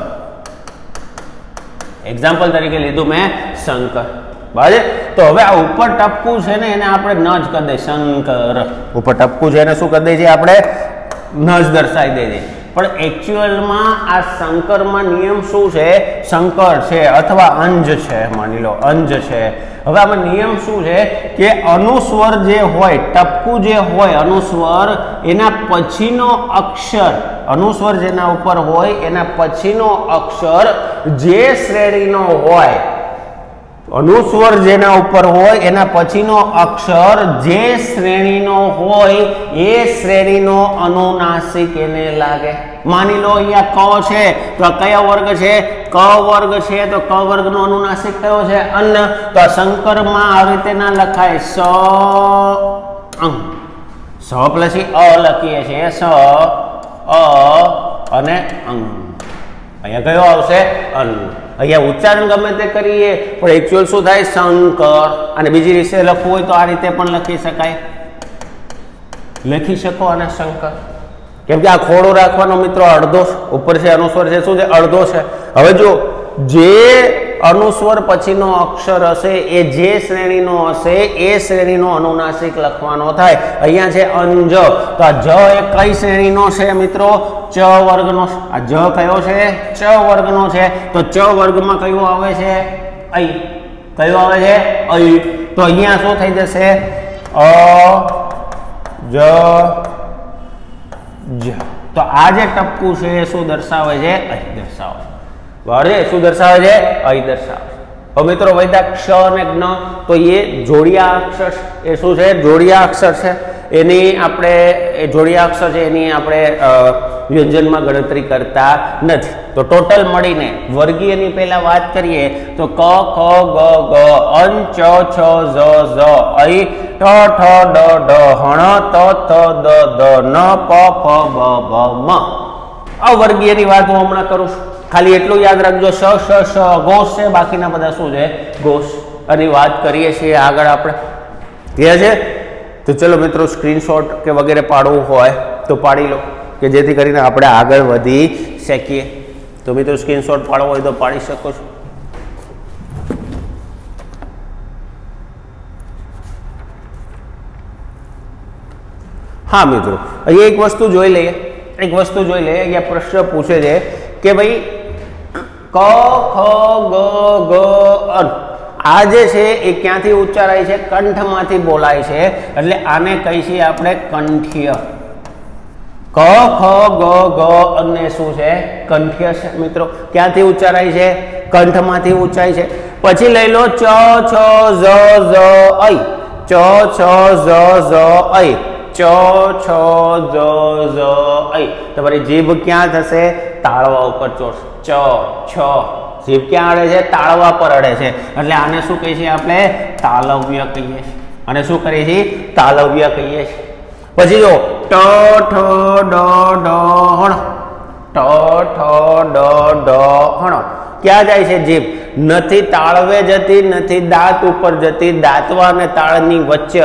એક્ઝામ્પલ તરીકે લીધું મેં શંકર, બરાબર. તો હવે આ ઉપર ટપકું છે ને એને આપણે ન જ કરી દઈએ, શંકર. ઉપર ટપકું છે એને શું કરી દઈએ આપણે? ન જ દર્શાવી દઈએ. પણ એકચ્યુઅલમાં આ શંકરમાં નિયમ શું છે? શંકર છે અથવા અંજ છે, માની લો અંજ છે. હવે આમાં નિયમ શું છે કે અનુસ્વર જે હોય, ટપકું જે હોય અનુસ્વર, એના પછીનો અક્ષર, અનુસ્વર જેના ઉપર હોય એના પછીનો અક્ષર જે શ્રેણીનો હોય, અનુસ્વર જેના ઉપર હોય એના પછીનો અક્ષર જે શ્રેણીનો હોય એ શ્રેણીનો અનુનાસિક એને લાગે. માની લો અહીંયા ક છે તો કયો વર્ગ છે? ક વર્ગ છે. તો ક વર્ગનો અનુનાસિક કયો છે? અન્ન. તો આ શંકરમાં આ રીતે ના લખાય, સ અંગ. સ પછી અ લખીએ છીએ, સ અ અને અંગ. અહીંયા કયો આવશે? અન્ન. અહીંયા ઉચ્ચારણ ગમે તે કરીએ પણ એકચ્યુઅલ શું થાય? શંકર. અને બીજી રીતે લખવું હોય તો આ રીતે પણ લખી શકાય, લખી શકો અને શંકર. કેમ કે આ ખોડો રાખવાનો મિત્રો અડધો ઉપર છે, અનુસ્વર છે શું છે? અડધો છે. હવે જો જે અનુસ્વર પછીનો અક્ષર હશે એ જે શ્રેણીનો હશે એ શ્રેણીનો અનુનાસિક લખવાનો થાય. અહીંયા છે અંજ. તો આ જ એ કઈ શ્રેણીનો છે મિત્રો? ચ વર્ગનો. આ જ કયો છે? ચ વર્ગનો છે. તો ચ વર્ગમાં કયો આવે છે? ઐ. કયો આવે છે? ઐ. તો અહીંયા શું થઈ જશે? અ જ જ. તો આ જે ટપકું છે એ શું દર્શાવે છે? ઐ દર્શાવે. બરાબર છે. શું દર્શાવે છે? ઐ દર્શાવે. હવે મિત્રો વૈદા ક્ષ અને જ્ઞ, તો એ જોડિયા અક્ષર, એ શું છે? જોડિયા અક્ષર છે. એની આપણે એ જોડિયા અક્ષર છે એની આપણે વ્યંજનમાં ગણતરી કરતા નથી. તો ટોટલ મળીને વર્ગીયની પહેલા વાત કરીએ તો ક ખ ગ ગ અન ચ છ ઝ ઝ ઐ ટ ઠ ડ ઢ હણ ત થ દ દ ન પ ફ બ ભ મ. આ વર્ગીયની વાત હું હમણાં કરું છું. ખાલી એટલું યાદ રાખજો, શ શ શ ઘોષ છે, બાકીના બધા શું છે? ઘોષ. અને વાત કરીએ છીએ આગળ આપણે. ક્લિયર છે? તો ચલો મિત્રો સ્ક્રીનશોટ કે વગેરે પાડવું હોય તો પાડી લો, કે જેથી કરીને આપણે આગળ વધી શકીએ. તો મિત્રો સ્ક્રીનશોટ પાડવો હોય તો પાડી શકો છો. હા મિત્રો, અહીંયા એક વસ્તુ જોઈ લઈએ, એક વસ્તુ જોઈ લઈએ. અહીંયા પ્રશ્ન પૂછે છે કે ભાઈ ક ખ ગ ગ અન, આ જે છે એ ક્યાંથી ઉચ્ચારાય છે? કંઠમાંથી બોલાય છે. એટલે આને કહી છીએ આપણે કંઠ્ય. ક ખ ગ ગ અને શું છે? કંઠ્ય છે મિત્રો. ક્યાંથી ઉચ્ચારાય છે? કંઠમાંથી ઉચ્ચારાય છે. પછી લઈ લો ચ છ ઝ ઝ ઐ. ચ છ ઝ ઝ ઐ. ચ છ ઝ ઝ ઐ. તમારી જીભ ક્યાં થશે? તાળવા ઉપર ચોટશે. ચ છ. જીભ ક્યાં અડે છે? તાળવા પર અડે છે. એટલે આને શું કહીએ છીએ આપણે? તાલવ્ય કહીએ છીએ. અને શું કરીએ છીએ? તાલવ્ય કહીએ છીએ. પછી જો ટ ઠ ડ ઢ હણ. ટ ઠ ડ ઢ હણ. ક્યાં જાય છે જીભ? નથી તાળવે જતી, નથી દાંત ઉપર જતી, દાંતવા અને તાળની વચ્ચે અડે.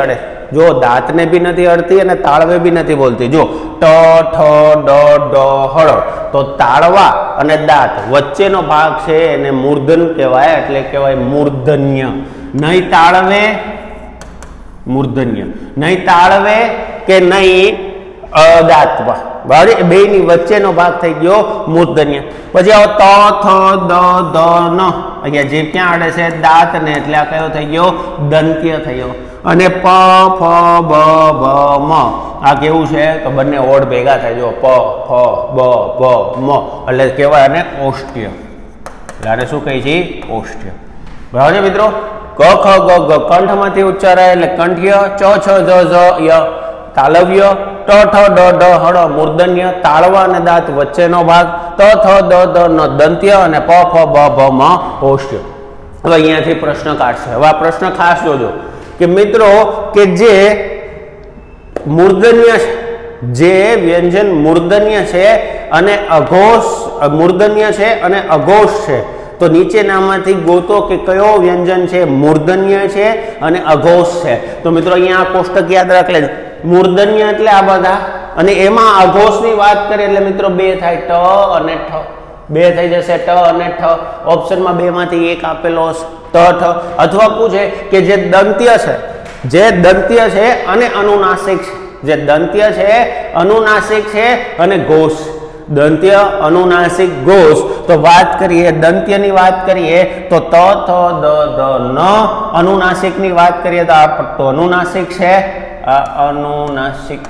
જો દાંતને બી નથી અડતી અને તાળવે બી નથી બોલતી. જો ટ ઠ ડ ડ હળ, તો તાળવા અને દાંત વચ્ચેનો ભાગ છે એને મૂર્ધન કહેવાય, એટલે કહેવાય મૂર્ધન્ય. નહીં તાળવે મૂર્ધન્ય, નહીં તાળવે કે નહીં દાંતમાં, બરાબર. બે ની વચ્ચેનો ભાગ થઈ ગયો મૂર્ધન્ય. પછી આવો ત થ દ દ ન, અહીંયા જે ક્યાં અડે છે દાંત ને, એટલે આ કયો થઈ ગયો દંત્ય થયો. અને પ ફ બ ભ મ, આ કેવું છે તો બંને ઓડ ભેગા થાય. જો પ ફ બ ભ મ, એટલે કહેવાય અને ઓષ્ટ્ય. આને શું કહે છે ઓષ્ટ્ય, બરાબર છે મિત્રો. ક ખ ગ ગ કંઠમાંથી ઉચ્ચારાય એટલે કંઠ્ય. ચ છ જ જ ય તાલવ્ય. ટ ઠ ડ ડ હળ મૂર્ધન્ય, તાળવા અને દાંત વચ્ચેનો ભાગ. ત થ દ દ ન દંત્ય અને પ ફ બ ભ મ ઓષ્ટ્ય. હવે અહીંયાથી પ્રશ્ન કાઢશે. હવે આ પ્રશ્ન ખાસ જોજો કે મિત્રો કે જે મૂર્ધન્ય છે, જે વ્યંજન મૂર્ધન્ય છે અને અઘોષ મૂર્ધન્ય છે અને અઘોષ છે, તો નીચેનામાંથી ગોતો કે કયો વ્યંજન છે મૂર્ધન્ય છે અને અઘોષ છે. તો મિત્રો અહીંયા આ કોષ્ટક યાદ રાખ લેજો. મૂર્ધન્ય એટલે આ બધા, અને એમાં અઘોષની વાત કરીએ એટલે મિત્રો બે થાય, ટ અને ઠ. બે થઈ જશે ટ અને ઠ. ઓપ્શનમાં બે માંથી એક આપેલો હશે, ટ ઠ. અથવા પૂછે કે જે દંત્ય છે, જે દંત્ય છે અને અનુનાસિક છે, જે દંત્ય છે અનુનાસિક છે અને ઘોષ, દંત્ય અનુનાસિક ઘોષ. તો વાત કરીએ દંત્યની વાત કરીએ તો ત થ દ દ ન, અનુનાસિકની વાત કરીએ તો આ પટ્ટો અનુનાસિક છે, આ અનુનાસિક.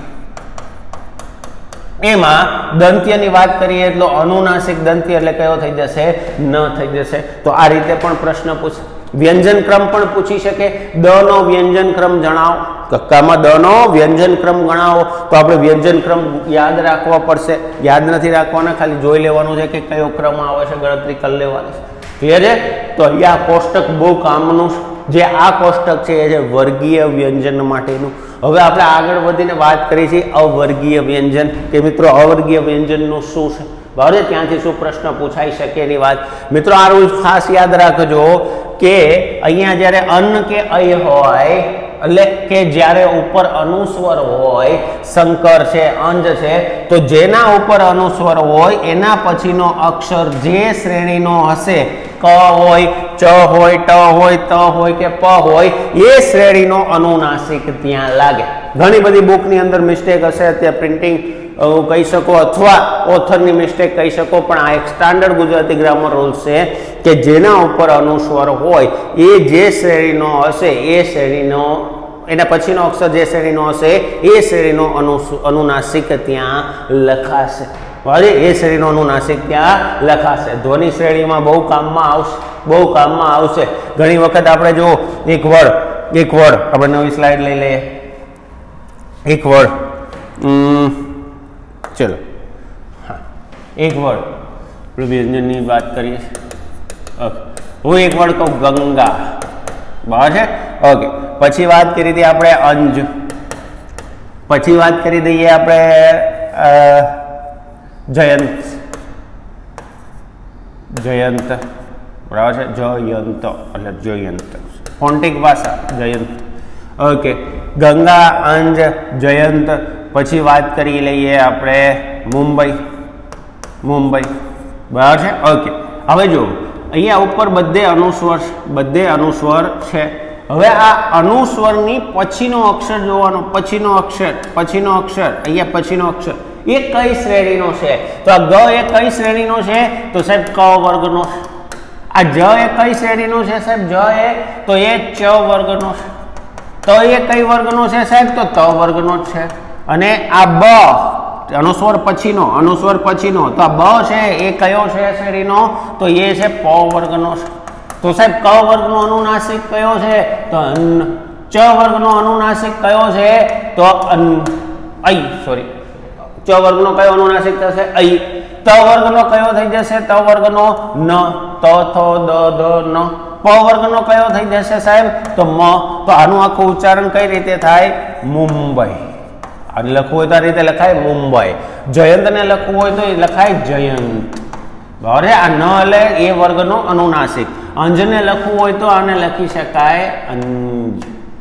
એમાં દંત્યની વાત કરીએ એટલે અનુનાસિક દંત્ય એટલે કયો થઈ જશે ન થઈ જશે. તો આ રીતે પણ પ્રશ્ન પૂછે. વ્યંજન ક્રમ પણ પૂછી શકે. દ નો વ્યંજન ક્રમ જણાવો, કક્કામાં દ નો વ્યંજન ક્રમ ગણાવો. તો આપણે વ્યંજન ક્રમ યાદ રાખવા પડશે. યાદ નથી રાખવાના, ખાલી જોઈ લેવાનું છે કે કયો ક્રમ આવે છે, ગણતરી કરી લેવાની છે. ક્લિયર છે? તો અહીંયા કોષ્ટક બહુ કામનું. જે આ કોષ્ટક છે એ છે વર્ગીય વ્યંજન માટેનું. હવે આપણે આગળ વધીને વાત કરી છે અવર્ગીય વ્યંજન, કે મિત્રો અવર્ગીય વ્યંજનનું શું છે, બરાબર. ત્યાંથી શું પ્રશ્ન પૂછાઈ શકે એની વાત. મિત્રો આ રૂલ ખાસ યાદ રાખજો કે અહીંયા જ્યારે અન્ન કે અય હોય, એટલે કે જ્યારે ઉપર અનુસ્વર હોય, સંકર છે, અંજ છે, તો જેના ઉપર અનુસ્વર હોય એના પછીનો અક્ષર જે શ્રેણીનો હશે, ક હોય, ચ હોય, ટ હોય, ત હોય કે પ હોય, એ શ્રેણીનો અનુનાસિક ત્યાં લાગે. ઘણી બધી બુકની અંદર મિસ્ટેક હશે, અત્યારે પ્રિન્ટિંગ કહી શકો અથવા ઓથરની મિસ્ટેક કહી શકો, પણ આ એક સ્ટાન્ડર્ડ ગુજરાતી ગ્રામર રૂલ છે કે જેના ઉપર અનુસ્વર હોય એ જે શ્રેણીનો હશે એ શ્રેણીનો, એના પછીનો અક્ષર જે શ્રેણીનો હશે એ શ્રેણીનો અનુ અનુનાસિક ત્યાં લખાશે. બરાબર, એ શ્રેણીનો અનુનાસિક ત્યાં લખાશે. ધ્વનિ શ્રેણીમાં બહુ કામમાં આવશે, બહુ કામમાં આવશે. ઘણી વખત આપણે જો એક વર્ડ એક વર્ડ આપણે નવી સ્લાઇડ લઈ લઈએ. એક વર્ડ ચલો, હા, એક વર્ડ આપણે વ્યંજનની વાત કરીએ છીએ. ઓકે, હું એક વર્ડ કહું ગંગા, બરાબર છે. ઓકે, પછી વાત કરી હતી આપણે અંજ, પછી વાત કરી દઈએ આપણે જયંત, જયંત, બરાબર છે. જયંત એટલે જયંત, ફોન્ટિક ભાષા જયંત. ઓકે, ગંગા, અંજ, જયંત. પછી વાત કરી લઈએ આપણે મુંબઈ, મુંબઈ, બરાબર છે. ઓકે, હવે જો અહીંયા ઉપર બધે અનુસ્વર, બધે અનુસ્વર છે. હવે આ અનુસ્વરની પછીનો અક્ષર જોવાનો, પછીનો અક્ષર, પછીનો અક્ષર, અહીંયા પછીનો અક્ષર એ કઈ શ્રેણીનો છે? તો આ ગ એ કઈ શ્રેણીનો છે? તો સાહેબ ક વર્ગનો છે. આ જ એ કઈ શ્રેણીનો છે સાહેબ? જ એ તો એ ચ વર્ગનો છે. તો એ કઈ વર્ગનો છે સાહેબ? તો ત વર્ગનો જ છે. અને આ બ અનુસ્વર પછીનો, અનુસ્વર પછીનો, તો આ બ છે એ કયો છે શ્રેણીનો? તો એ છે પ વર્ગનો છે. તો સાહેબ ક વર્ગનો અનુનાસિક કયો છે? તો અન. ચ વર્ગનો અનુનાસિક કયો છે? તો અન. ઐ સોરી, ચ વર્ગનો કયો અનુનાસિક થશે? ઐ. ત વર્ગનો કયો થઈ જશે? ત વર્ગનો ન. ત થ દ દ ન. પ વર્ગનો કયો થઈ જશે સાહેબ? તો મ. તો આનું આખું ઉચ્ચારણ કઈ રીતે થાય? મુંબઈ. આને લખવું હોય તો આ રીતે લખાય મુંબઈ. જયંતને લખવું હોય તો એ લખાય જયંત, બરાબર છે. આ ન એટલે એ વર્ગનો અનુનાસિક. અંજને લખવું હોય તો આને લખી શકાય અંજ,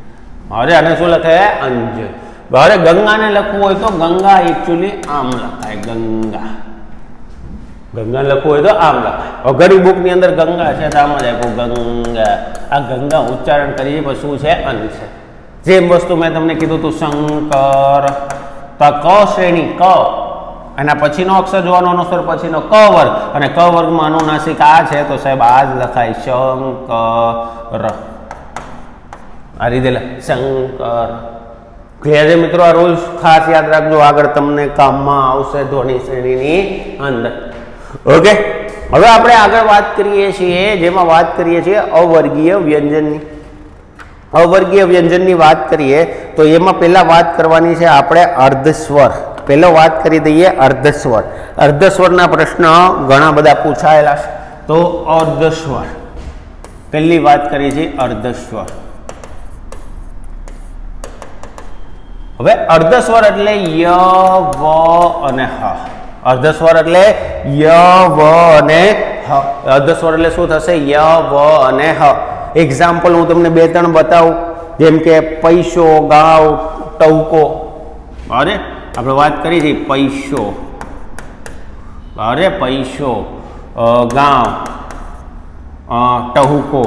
अरे आने शू लखे अंज। अरे गंगा ने लखवू हो तो गंगा एक्चुअली आम लखाय गंगा गंगा लखवू हो तो आम लखाय। घणी बुक नी अंदर गंगा है तो आम ज आप्युं गंगा। आ गंगा उच्चारण करीए पण शुं छे अन छे। जेम वस्तु मैं तमने कीधुं तो शंकर तो क श्रेणी क एना पछीनो अक्षर जोवानो अनुस्वर पछीनो क वर्ग अने क वर्ग में अनुनासिक आ छे तो साहेब आ ज लखाय शंकर। आ रीते शंकर। क्लियर है मित्रों? आ रूल्स खास याद रखजो आगळ तमने काममां आवशे ध्वनि श्रेणीनी अंदर। ओके हवे आपणे आगळ वात करीए छीए जेमां वात करीए छीए अवर्गीय व्यंजननी। अवर्गीय व्यंजननी वात करीए तो एमां पहेला वात करवानी छे आपणे अर्धस्वर। पहेलो वात करी दઈએ अर्धस्वर। अर्धस्वरना प्रश्न घणा बधा पूछायेला छे तो अर्धस्वर पहेली वात करी छे अर्धस्वर। हवे अर्धस्वर एटले य व अने ह। अर्धस्वर एटले य व अने ह। अर्धस्वर एटले शुं थशे य व अने ह। एक्जाम्पल हूँ तमने बे त्रण बताऊं जेम के पैसो गाव टवको। अरे आपणे वात करी छे पैसो अरे पैसो गाव टहुको।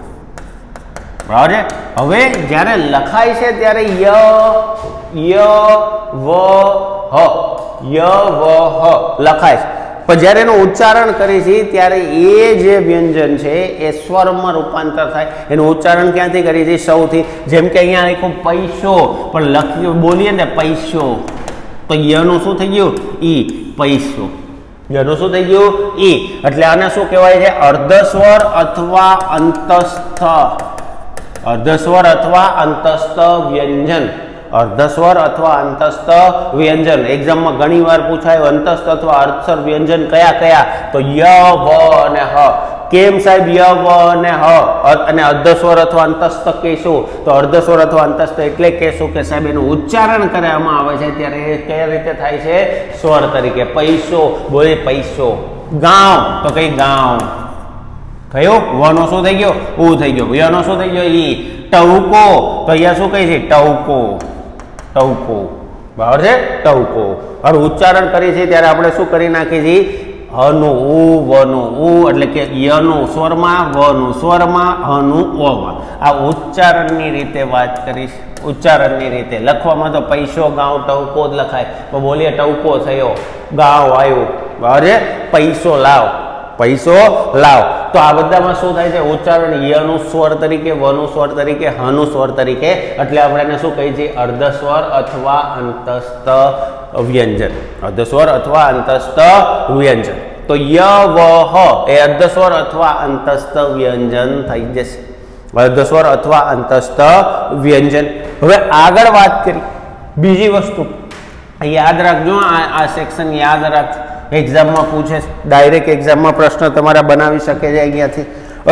अरे हवे ज्यारे लखाय छे त्यारे य य व ह य व ह लखाय छे पण ज्यारे एनुं उच्चारण करे छे त्यारे ए जे व्यंजन छे ए स्वरमां रूपांतर थाय। एनुं उच्चारण क्यांथी करीए छीए सौथी जेम के अहींया लख्युं पैसो पण लख्युं बोलीए ने पैसो तो य नुं शुं थई गयुं ई पैसो। य नुं शुं थई गयुं ई એટલે આને શું કહેવાય છે અર્ધસ્વર અથવા અંતસ્થ। अर्धस्वर अथवा अंतस्थ व्यंजन। अर्धस्वर अथवा अंतस्थ व्यंजन एग्जाम में घणी वार पूछाय अंतस्थ अथवा अर्धस्वर व्यंजन कया कया तो य व अने ह। केम साहेब य व अने ह अने अर्धस्वर अथवा अंतस्थ कहीशुं तो अर्धस्वर अथवा अंतस्थ एटले कहीशुं के साहेब एनुं उच्चारण करवामां आवे छे त्यारे कई रीते थाय छे स्वर तरीके। पैसो बोले पैसो। गांव तो कई गांव कयो वनो शू थई गयो ऊ थई गयो। यनो शू थई गयो ई। टवको तो अहींया शू कही छे टवको टवको बराबर छे टवको। और उच्चारण करीए छीए त्यारे आपणे शू करी नाखीए छीए हनु ऊ वनु ऊ एटले के यनु स्वरमां वनु स्वरमां हनु ओमां। आ उच्चारणनी रीते वात करीश। उच्चारणनी रीते लखवामां तो पैसो गांव टवको ज लखाय तो बोलीए टवको थयो गांव आव्युं बराबर छे पैसो लाव पैसो लाव। तो आ बधामां शुं थाय छे उच्चारण यनु स्वर तरीके वनु स्वर तरीके हनु स्वर तरीके एटले आपणे एने शुं कहीए छीए अर्धस्वर अथवा अंतस्थ व्यंजन। अर्धस्वर अथवा अंतस्थ व्यंजन तो य व ह ए अर्धस्वर अथवा अंतस्थ व्यंजन थई जशे। अर्धस्वर अथवा अंतस्थ व्यंजन। हवे आगळ वात करी बीजी वस्तु याद राखजो। आ सेक्शन याद राखजो। एग्जाम में पूछे डायरेक्ट एग्जाम में प्रश्न तमारा बनावी शके छे अहींयाथी।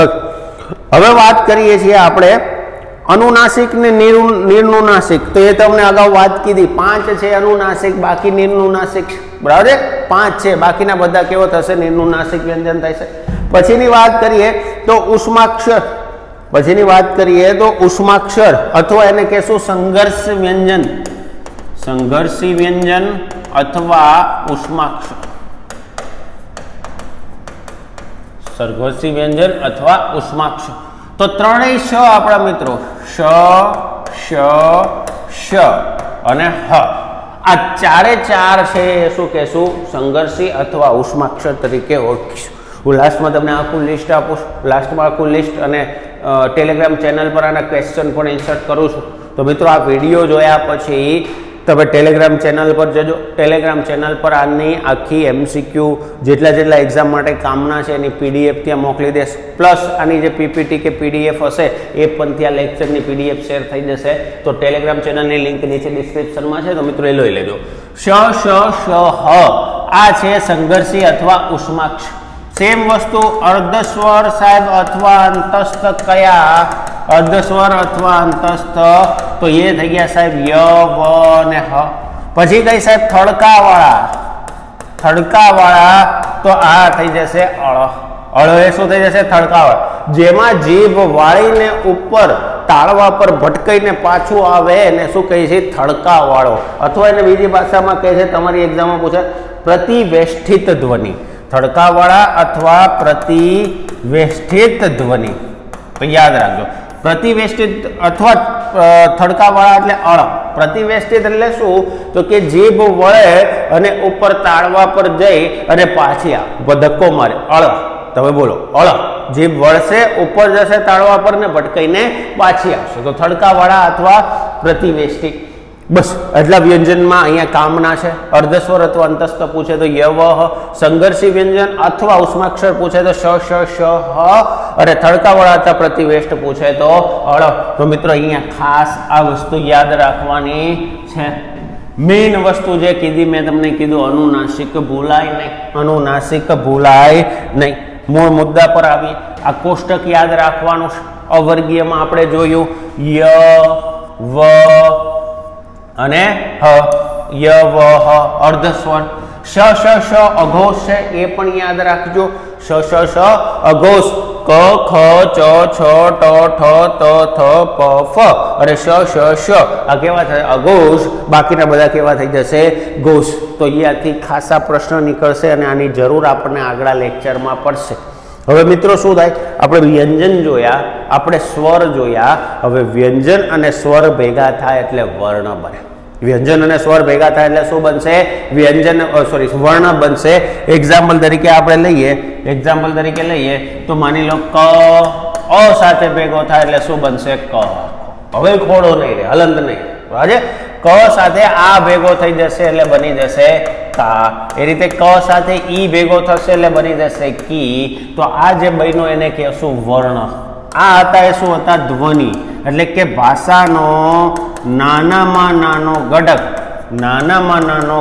हवे वात करीए छीए आपणे अनुनासिक ने निरनुनासिक। तो ये तमने अगाऊ बात कीधी पांच छे अनुनासिक बाकी निरनुनासिक बराबर है पांच छे बाकीना बधा केवो थशे निरनुनासिक व्यंजन थशे। पछीनी बात करिए तो उष्माक्षर। पछीनी बात करिए तो उष्माक्षर अथवा एने कहेशुं संघर्ष व्यंजन। संघर्षी व्यंजन अथवा उष्माक्षर। संघर्षी व्यंजन अथवा उष्माक्षर तो त्रणेय श आपड़ा मित्रों श श श अने ह आ चारे चार छे शुं कहेशुं संघर्षी अथवा उष्माक्षर तरीके ओळखीशुं। हूँ लास्ट में तमने आखुं लिस्ट आपूं लास्ट में आखुं लिस्ट अने टेलिग्राम चेनल पर आना क्वेश्चन पण इन्सर्ट करूं छुं। तो मित्रों आ विडियो जोया पछी तमे टेलिग्राम चेनल पर जजो। टेलिग्राम चेनल पर आनी आखी एमसीक्यू जेटला जेटला एक्जाम माटे कामना छे एनी पीडीएफ त्यां मोकली देश प्लस आनी जे पीपीटी के पीडीएफ हशे ए पण त्यां लेक्चरनी पीडीएफ शेर थई जशे। तो टेलिग्राम चेनलनी लिंक नीचे डिस्क्रिप्शन में छे तो मित्रों ए लई लेजो। श श श ह आ छे संघर्षी अथवा उष्माक्षर। सेम वस्तु अर्धस्वर साहेब अथवा अंतस्थ कया अर्धस्वर अथवा अंतस्थ तो ये थई गया साहेब य व ने ह। पछी कई साहेब थड़का वाला थड़का वाला तो आ थई जशे अळ। अळ ए शुं थई जशे थड़का वाला जेमां जीभ वाळीने ऊपर તાળવા પર ભટકાઈને પાછું આવે એને શું કહે છે? થડકાવાળો, અથવા એને બીજી ભાષામાં કહે છે, તમારી એક્ઝામમાં પૂછે પ્રતિવેષ્ટિત ધ્વનિ. થડકાવાળા અથવા પ્રતિવેષ્ટિત ધ્વનિ, તો યાદ રાખજો. પ્રતિવેષ્ટિત અથવા થડકાવાળા એટલે અળ. પ્રતિવેષ્ટિત એટલે શું? તો કે જીભ વળે અને ઉપર તાળવા પર જઈ અને પાછી આવે, ધક્કો મારે, અળ. તમે બોલો અળ. જીભ વળશે, ઉપર જશે તાળવા પર ને ભટકાઈને પાછી આવશે, તો થડકાવાળા અથવા પ્રતિવેષ્ટિત. બસ એટલા વ્યંજનમાં અહીંયા કામના છે. અર્ધસ્વર અથવા અંતસ્થ પૂછે તો ય વ હ. સંઘર્ષી વ્યંજન અથવા ઉષ્માક્ષર પૂછે તો શ શ શ હ. અને થડકાવાળા અથવા પ્રતિવેષ્ટ પૂછે તો અળ. તો મિત્રો અહીંયા ખાસ આ વસ્તુ યાદ રાખવાની છે. મેઇન વસ્તુ જે કીધી મેં તમને કીધું, અનુનાસિક ભૂલાય નહીં, અનુનાસિક ભૂલાય નહીં. મૂળ મુદ્દા પર આવી. આ કોષ્ટક યાદ રાખવાનું. અવર્ગીયમાં આપણે જોયું ય વ અને હ, ય વ હ અર્ધસ્વર. શ શ શ અઘોષ છે, એ પણ યાદ રાખજો. શ શ શ અઘોષ. ક ખ ચ છ ટ ઠ ત થ પ ફ અને શ શ શ આ કેવા થાય? અઘોષ. બાકીના બધા કેવા થઈ જશે? ઘોષ. તો અહીંયાથી ખાસા પ્રશ્ન નીકળશે અને આની જરૂર આપણને આગળ લેક્ચરમાં પડશે. હવે મિત્રો શું થાય? આપણે વ્યંજન જોયા, આપણે સ્વર જોયા. હવે વ્યંજન અને સ્વર ભેગા થાય એટલે વર્ણ બને. વ્યંજન અને સ્વર ભેગા થાય એટલે શું બનશે? વ્યંજન સોરી વર્ણ બનશે. એક્ઝામ્પલ તરીકે આપણે લઈએ, એક્ઝામ્પલ તરીકે લઈએ તો માની લો ક અ સાથે ભેગો થાય એટલે શું બનશે? ક. હવે ખોડો નહીં રહે, હલંત નહીં રહે. ક સાથે આ ભેગો થઈ જશે એટલે બની જશે કા. એ રીતે ક સાથે ઈ ભેગો થશે એટલે બની જશે કી. તો આ જે બન્યો એને કહેશું વર્ણ. આ હતા એ શું હતા? ધ્વનિ. એટલે કે ભાષાનો નાનામાં નાનો ઘટક, નાનામાં નાનો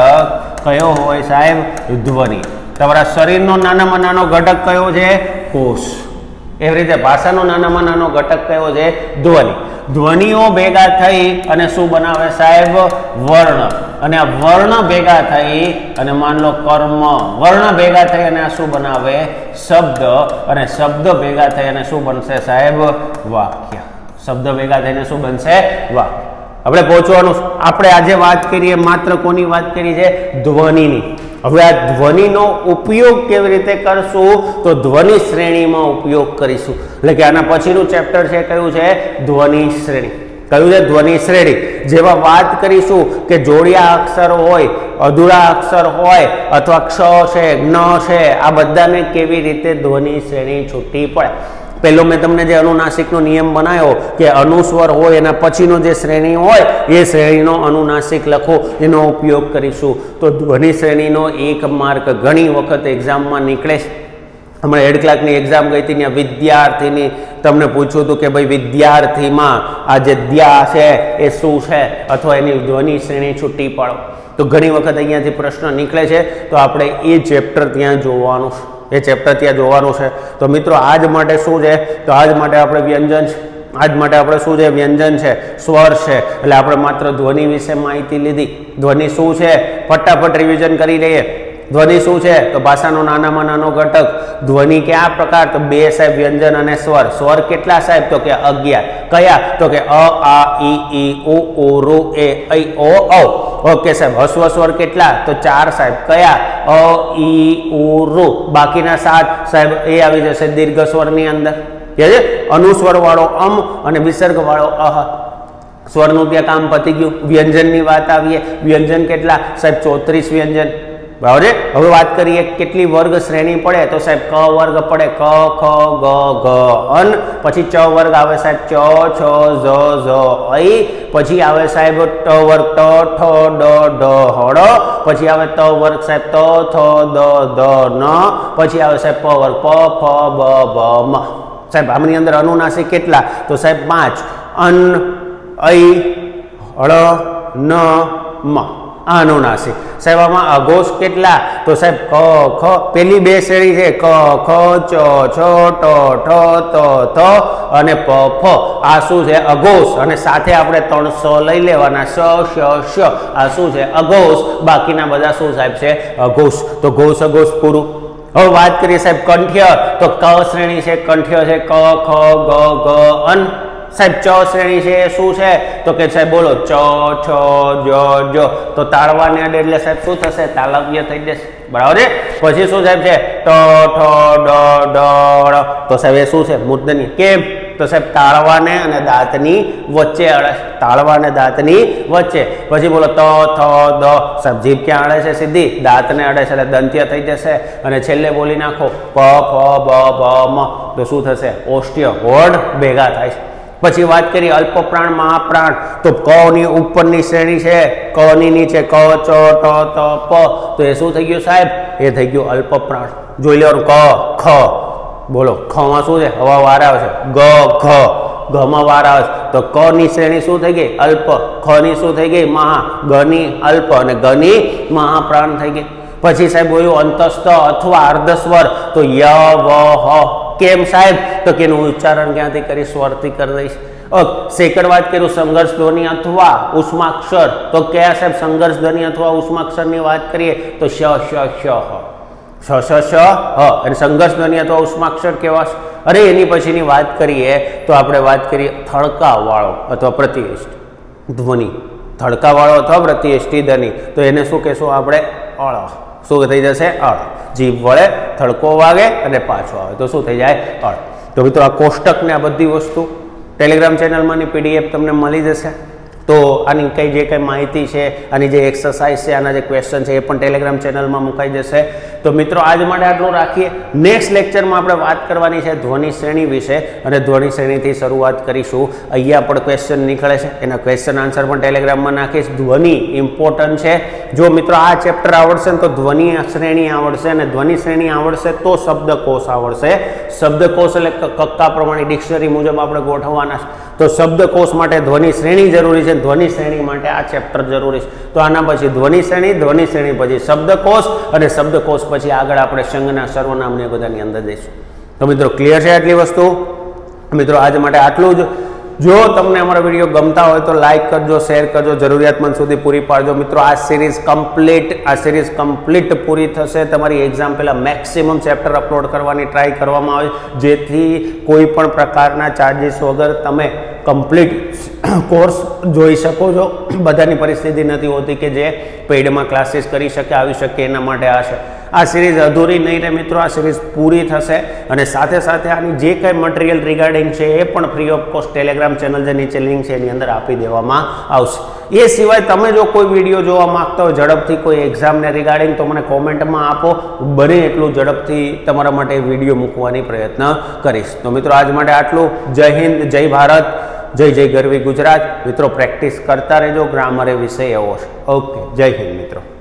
ઘટક કયો હોય સાહેબ? ધ્વનિ. તમારા શરીરનો નાનામાં નાનો ઘટક કયો છે? કોષ. એવી રીતે ભાષાનો નાનામાં નાનો ઘટક કયો છે? ધ્વનિ. ધ્વનિઓ ભેગા થઈ અને શું બનાવે સાહેબ? વર્ણ. અને આ વર્ણ ભેગા થઈ અને માન લો કર્મ. વર્ણ ભેગા થઈ અને આ શું બનાવે? શબ્દ. અને શબ્દ ભેગા થઈ અને શું બનશે સાહેબ? વાક્ય. શબ્દ ભેગા થઈને શું બનશે? વાક્ય. આપણે પહોંચવાનું. આપણે આજે વાત કરીએ માત્ર કોની વાત કરી છે? ધ્વનિની. હવે આ ધ્વનિનો ઉપયોગ કેવી રીતે કરશું? તો ધ્વનિ શ્રેણીમાં ઉપયોગ કરીશું. એટલે કે આના પછીનું ચેપ્ટર છે કયું છે? ધ્વનિ શ્રેણી. કયું છે? ધ્વનિ શ્રેણી. જેમાં વાત કરીશું કે જોડિયા અક્ષર હોય, અધૂરા અક્ષર હોય, અથવા ક્ષ છે, જ્ઞ છે, આ બધાને કેવી રીતે ધ્વનિ શ્રેણી છૂટી પડે. પહેલો મેં તમને જે અનુનાસિકનો નિયમ બનાવ્યો કે અનુસ્વર હોય એના પછીનો જે શ્રેણી હોય એ શ્રેણીનો અનુનાસિક લખો, એનો ઉપયોગ કરીશું. તો ધ્વનિ શ્રેણીનો એક માર્ક ઘણી વખત એક્ઝામમાં નીકળે છે. હમણાં હેડ ક્લાર્કની એક્ઝામ ગઈ હતી, ત્યાં વિદ્યાર્થીની તમને પૂછ્યું હતું કે ભાઈ વિદ્યાર્થીમાં આ જે દ્યા છે એ શું છે, અથવા એની ધ્વનિ શ્રેણી છૂટી પાડો. તો ઘણી વખત અહીંયાથી પ્રશ્ન નીકળે છે. તો આપણે એ ચેપ્ટર ત્યાં જોવાનું છે, એ ચેપ્ટર ત્યાં જોવાનું છે. તો મિત્રો આજ માટે શું છે? તો આજ માટે આપણે વ્યંજન છે. આજ માટે આપણે શું છે? વ્યંજન છે, સ્વર છે. એટલે આપણે માત્ર ધ્વનિ વિશે માહિતી લીધી. ધ્વનિ શું છે? ફટાફટ રિવિઝન કરી લઈએ. ધ્વનિ શું છે? તો ભાષાનો નાનામાં નાનો ઘટક. ધ્વનિ કયા પ્રકાર? તો બે સાહેબ, વ્યંજન અને સ્વર. સ્વર કેટલા સાહેબ? તો કે અગિયાર. કયા? તો કે અ, આ, ઈ, ઈ, ઉ, ઓ, ઋ, એ, ઐ, ઓ, ઔ. ઓકે સાહેબ. હસ્વ સ્વર કેટલા? તો ચાર સાહેબ. કયા? અ, ઈ, ઉ, ઋ. બાકીના સાત સાહેબ એ આવી જશે દીર્ઘ સ્વરની અંદર. અનુસ્વર વાળો અમ અને વિસર્ગ વાળો અહ. સ્વરનું ત્યાં કામ પતી ગયું. વ્યંજનની વાત આવીએ. વ્યંજન કેટલા સાહેબ? ચોત્રીસ વ્યંજન. બરાબર છે. હવે વાત કરીએ કેટલી વર્ગ શ્રેણી પડે. તો સાહેબ ક વર્ગ પડે, ક, ખ, ગ, ઘ, અન. પછી ચ વર્ગ આવે સાહેબ, ચ, છ, ઝ, ઝ, ઐ. પછી આવે સાહેબ ટ વર્ગ, ટ, ઠ, ડ, ઢ, હળ. પછી આવે ત વર્ગ સાહેબ, ત, થ, દ, ધ, ન. પછી આવે સાહેબ પ વર્ગ, પ, ફ, બ, ભ, મ. સાહેબ આમની અંદર અનુનાસિક કેટલા? તો સાહેબ પાંચ. અન, ઐ, હળ, ન, મ. આ અનુનાસિક. સાહેબ આમાં અઘોષ કેટલા? તો સાહેબ ક, ખ. પેલી બે શ્રેણી છે ક, ખ, ચ, છ, ટ, ઠ, ત, થ અને પ, ફ. આ શું છે? અઘોષ. અને સાથે આપણે ત્રણ સ લઈ લેવાના, સ, શ, શ. આ શું છે? અઘોષ. બાકીના બધા શું સાહેબ છે? અઘોષ. તો ઘોષ અઘોષ પૂરું. હવે વાત કરીએ સાહેબ કંઠ્ય. તો ક શ્રેણી છે, કંઠ્ય છે ક, ખ, ગ, ઘ, અન. સાહેબ ચ શ્રેણી છે એ શું છે? તો કે સાહેબ બોલો ચ છ જ જ, તો તાળવાને અડે એટલે સાહેબ શું થશે? તાલવ્ય થઈ જશે, બરાબર છે. પછી શું સાહેબ છે? ટ ઠ ડ ડ, તો સાહેબ એ શું છે? મૂર્ધન્ય. કેમ? તો સાહેબ તાળવાને અને દાંતની વચ્ચે અડે, તાળવા અને દાંતની વચ્ચે. પછી બોલો ત થ દ, સાહેબ જીભ ક્યાં અડે છે? સીધી દાંતને અડે છે એટલે દંત્ય થઈ જશે. અને છેલ્લે બોલી નાખો પ ફ બ ભ મ, તો શું થશે? ઓષ્ઠ્ય, હોડ ભેગા થાય છે. પછી વાત કરીએ અલ્પ પ્રાણ મહાપ્રાણ, તો ક ની ઉપરની શ્રેણી છે, ક ની નીચે ક ચ ટ ત પ, તો એ શું થઈ ગયું સાહેબ? એ થઈ ગયું અલ્પ પ્રાણ. જોઈ લેવાનું ક ખ, બોલો ખ માં શું છે? હવા વાર આવે છે. ગ ઘ, ઘ માં વાર આવે છે, તો ક ની શ્રેણી શું થઈ ગઈ? અલ્પ. ખ ની શું થઈ ગઈ? મહા. ગ ની અલ્પ અને ગ ની મહાપ્રાણ થઈ ગઈ. પછી સાહેબ બોલ્યું અંતસ્થ અથવા અર્ધસ્વર, તો ય વ હ. કેમ સાહેબ? તો કે એનું ઉચ્ચારણ ક્યાંથી કરી? સ્વરથી કરી દઈશ. સેકન્ડ વાત કરું સંઘર્ષ ધ્વનિ અથવા ઉષ્માક્ષર, તો કયા સાહેબ સંઘર્ષ ધ્વનિ અથવા ઉષ્માક્ષર ની વાત કરીએ તો શ શ શ હ, શ શ શ હ. અને સંઘર્ષ ધ્વનિ અથવા ઉષ્માક્ષર કેવા? અરે એની પછીની વાત કરીએ તો આપણે વાત કરીએ થડકા વાળો અથવા પ્રતિષ્ઠ ધ્વનિ, થડકા વાળો અથવા પ્રતિષ્ઠી ધ્વનિ, તો એને શું કહેશું આપણે? અળ. શું થઈ જશે? અળ. જીભ વળે થડકો વાગે અને પાછો આવે તો શું થઈ જાય? અળ. તો મિત્રો આ કોષ્ટક ને આ બધી વસ્તુ ટેલિગ્રામ ચેનલમાંની પીડીએફ તમને મળી જશે. તો આની કઈ જે કંઈ માહિતી છે, આની જે એક્સરસાઇઝ છે, આના જે ક્વેશ્ચન છે એ પણ ટેલિગ્રામ ચેનલમાં મુકાઈ જશે. તો મિત્રો આજ માટે આટલું રાખીએ. નેક્સ્ટ લેક્ચરમાં આપણે વાત કરવાની છે ધ્વનિ શ્રેણી વિશે, અને ધ્વનિ શ્રેણીથી શરૂઆત કરીશું. અહીંયા પણ ક્વેશ્ચન નીકળે છે, એના ક્વેશ્ચન આન્સર પણ ટેલિગ્રામમાં નાખીશ. ધ્વનિ ઇમ્પોર્ટન્ટ છે. જો મિત્રો આ ચેપ્ટર આવડશે ને તો ધ્વનિ શ્રેણી આવડશે, અને ધ્વનિ શ્રેણી આવડશે તો શબ્દકોશ આવડશે. શબ્દકોશ એટલે કક્કા પ્રમાણે ડિક્શનરી મુજબ આપણે ગોઠવવાના છે. તો શબ્દકોશ માટે ધ્વનિ શ્રેણી જરૂરી છે, ધ્વનિ શ્રેણી માટે આ ચેપ્ટર જરૂરી છે. તો આના પછી ધ્વનિ શ્રેણી, ધ્વનિ શ્રેણી પછી શબ્દકોશ, અને શબ્દકોશ પછી આગળ આપણે સંજ્ઞા સર્વનામને બધાની અંદર જઈશું. તો મિત્રો ક્લિયર છે આટલી વસ્તુ? મિત્રો આજ માટે આટલું જ. જો તમને અમારો વિડીયો ગમતા હોય તો લાઇક કરજો, શેર કરજો, જરૂરિયાતમંદ સુધી પૂરી પાડજો. મિત્રો આ સિરીઝ કમ્પ્લીટ આ સિરીઝ કમ્પ્લીટ પૂરી થશે. તમારી એક્ઝામ પહેલાં મેક્સિમમ ચેપ્ટર અપલોડ કરવાની ટ્રાય કરવામાં આવે, જેથી કોઈ પણ પ્રકારના ચાર્જિસ વગર તમે કમ્પ્લીટ કોર્સ જોઈ શકો છો. બધાની પરિસ્થિતિ નથી હોતી કે જે પેઇડમાં ક્લાસીસ કરી શકે, આવી શકે, એના માટે આ છે. આ સિરીઝ અધૂરી નહીં રહે મિત્રો, આ સિરીઝ પૂરી થશે. અને સાથે સાથે આની જે કંઈ મટીરિયલ રિગાર્ડિંગ છે એ પણ free of cost Telegram channel જે નીચે લિંક છે એની અંદર આપી દેવામાં આવશે. એ સિવાય તમે જો કોઈ વિડીયો જોવા માંગતા હોય ઝડપથી કોઈ એક્ઝામને રિગાર્ડિંગ, તો મને કોમેન્ટમાં આપો. બને એટલું ઝડપથી તમારા માટે વિડીયો મૂકવાની પ્રયત્ન કરીશ. તો મિત્રો આજ માટે આટલું. જય હિન્દ, જય ભારત, જય જય ગરવી ગુજરાત. મિત્રો પ્રેક્ટિસ કરતા રહેજો, ગ્રામર એ વિષય એવો છે. ઓકે, જય હિન્દ મિત્રો.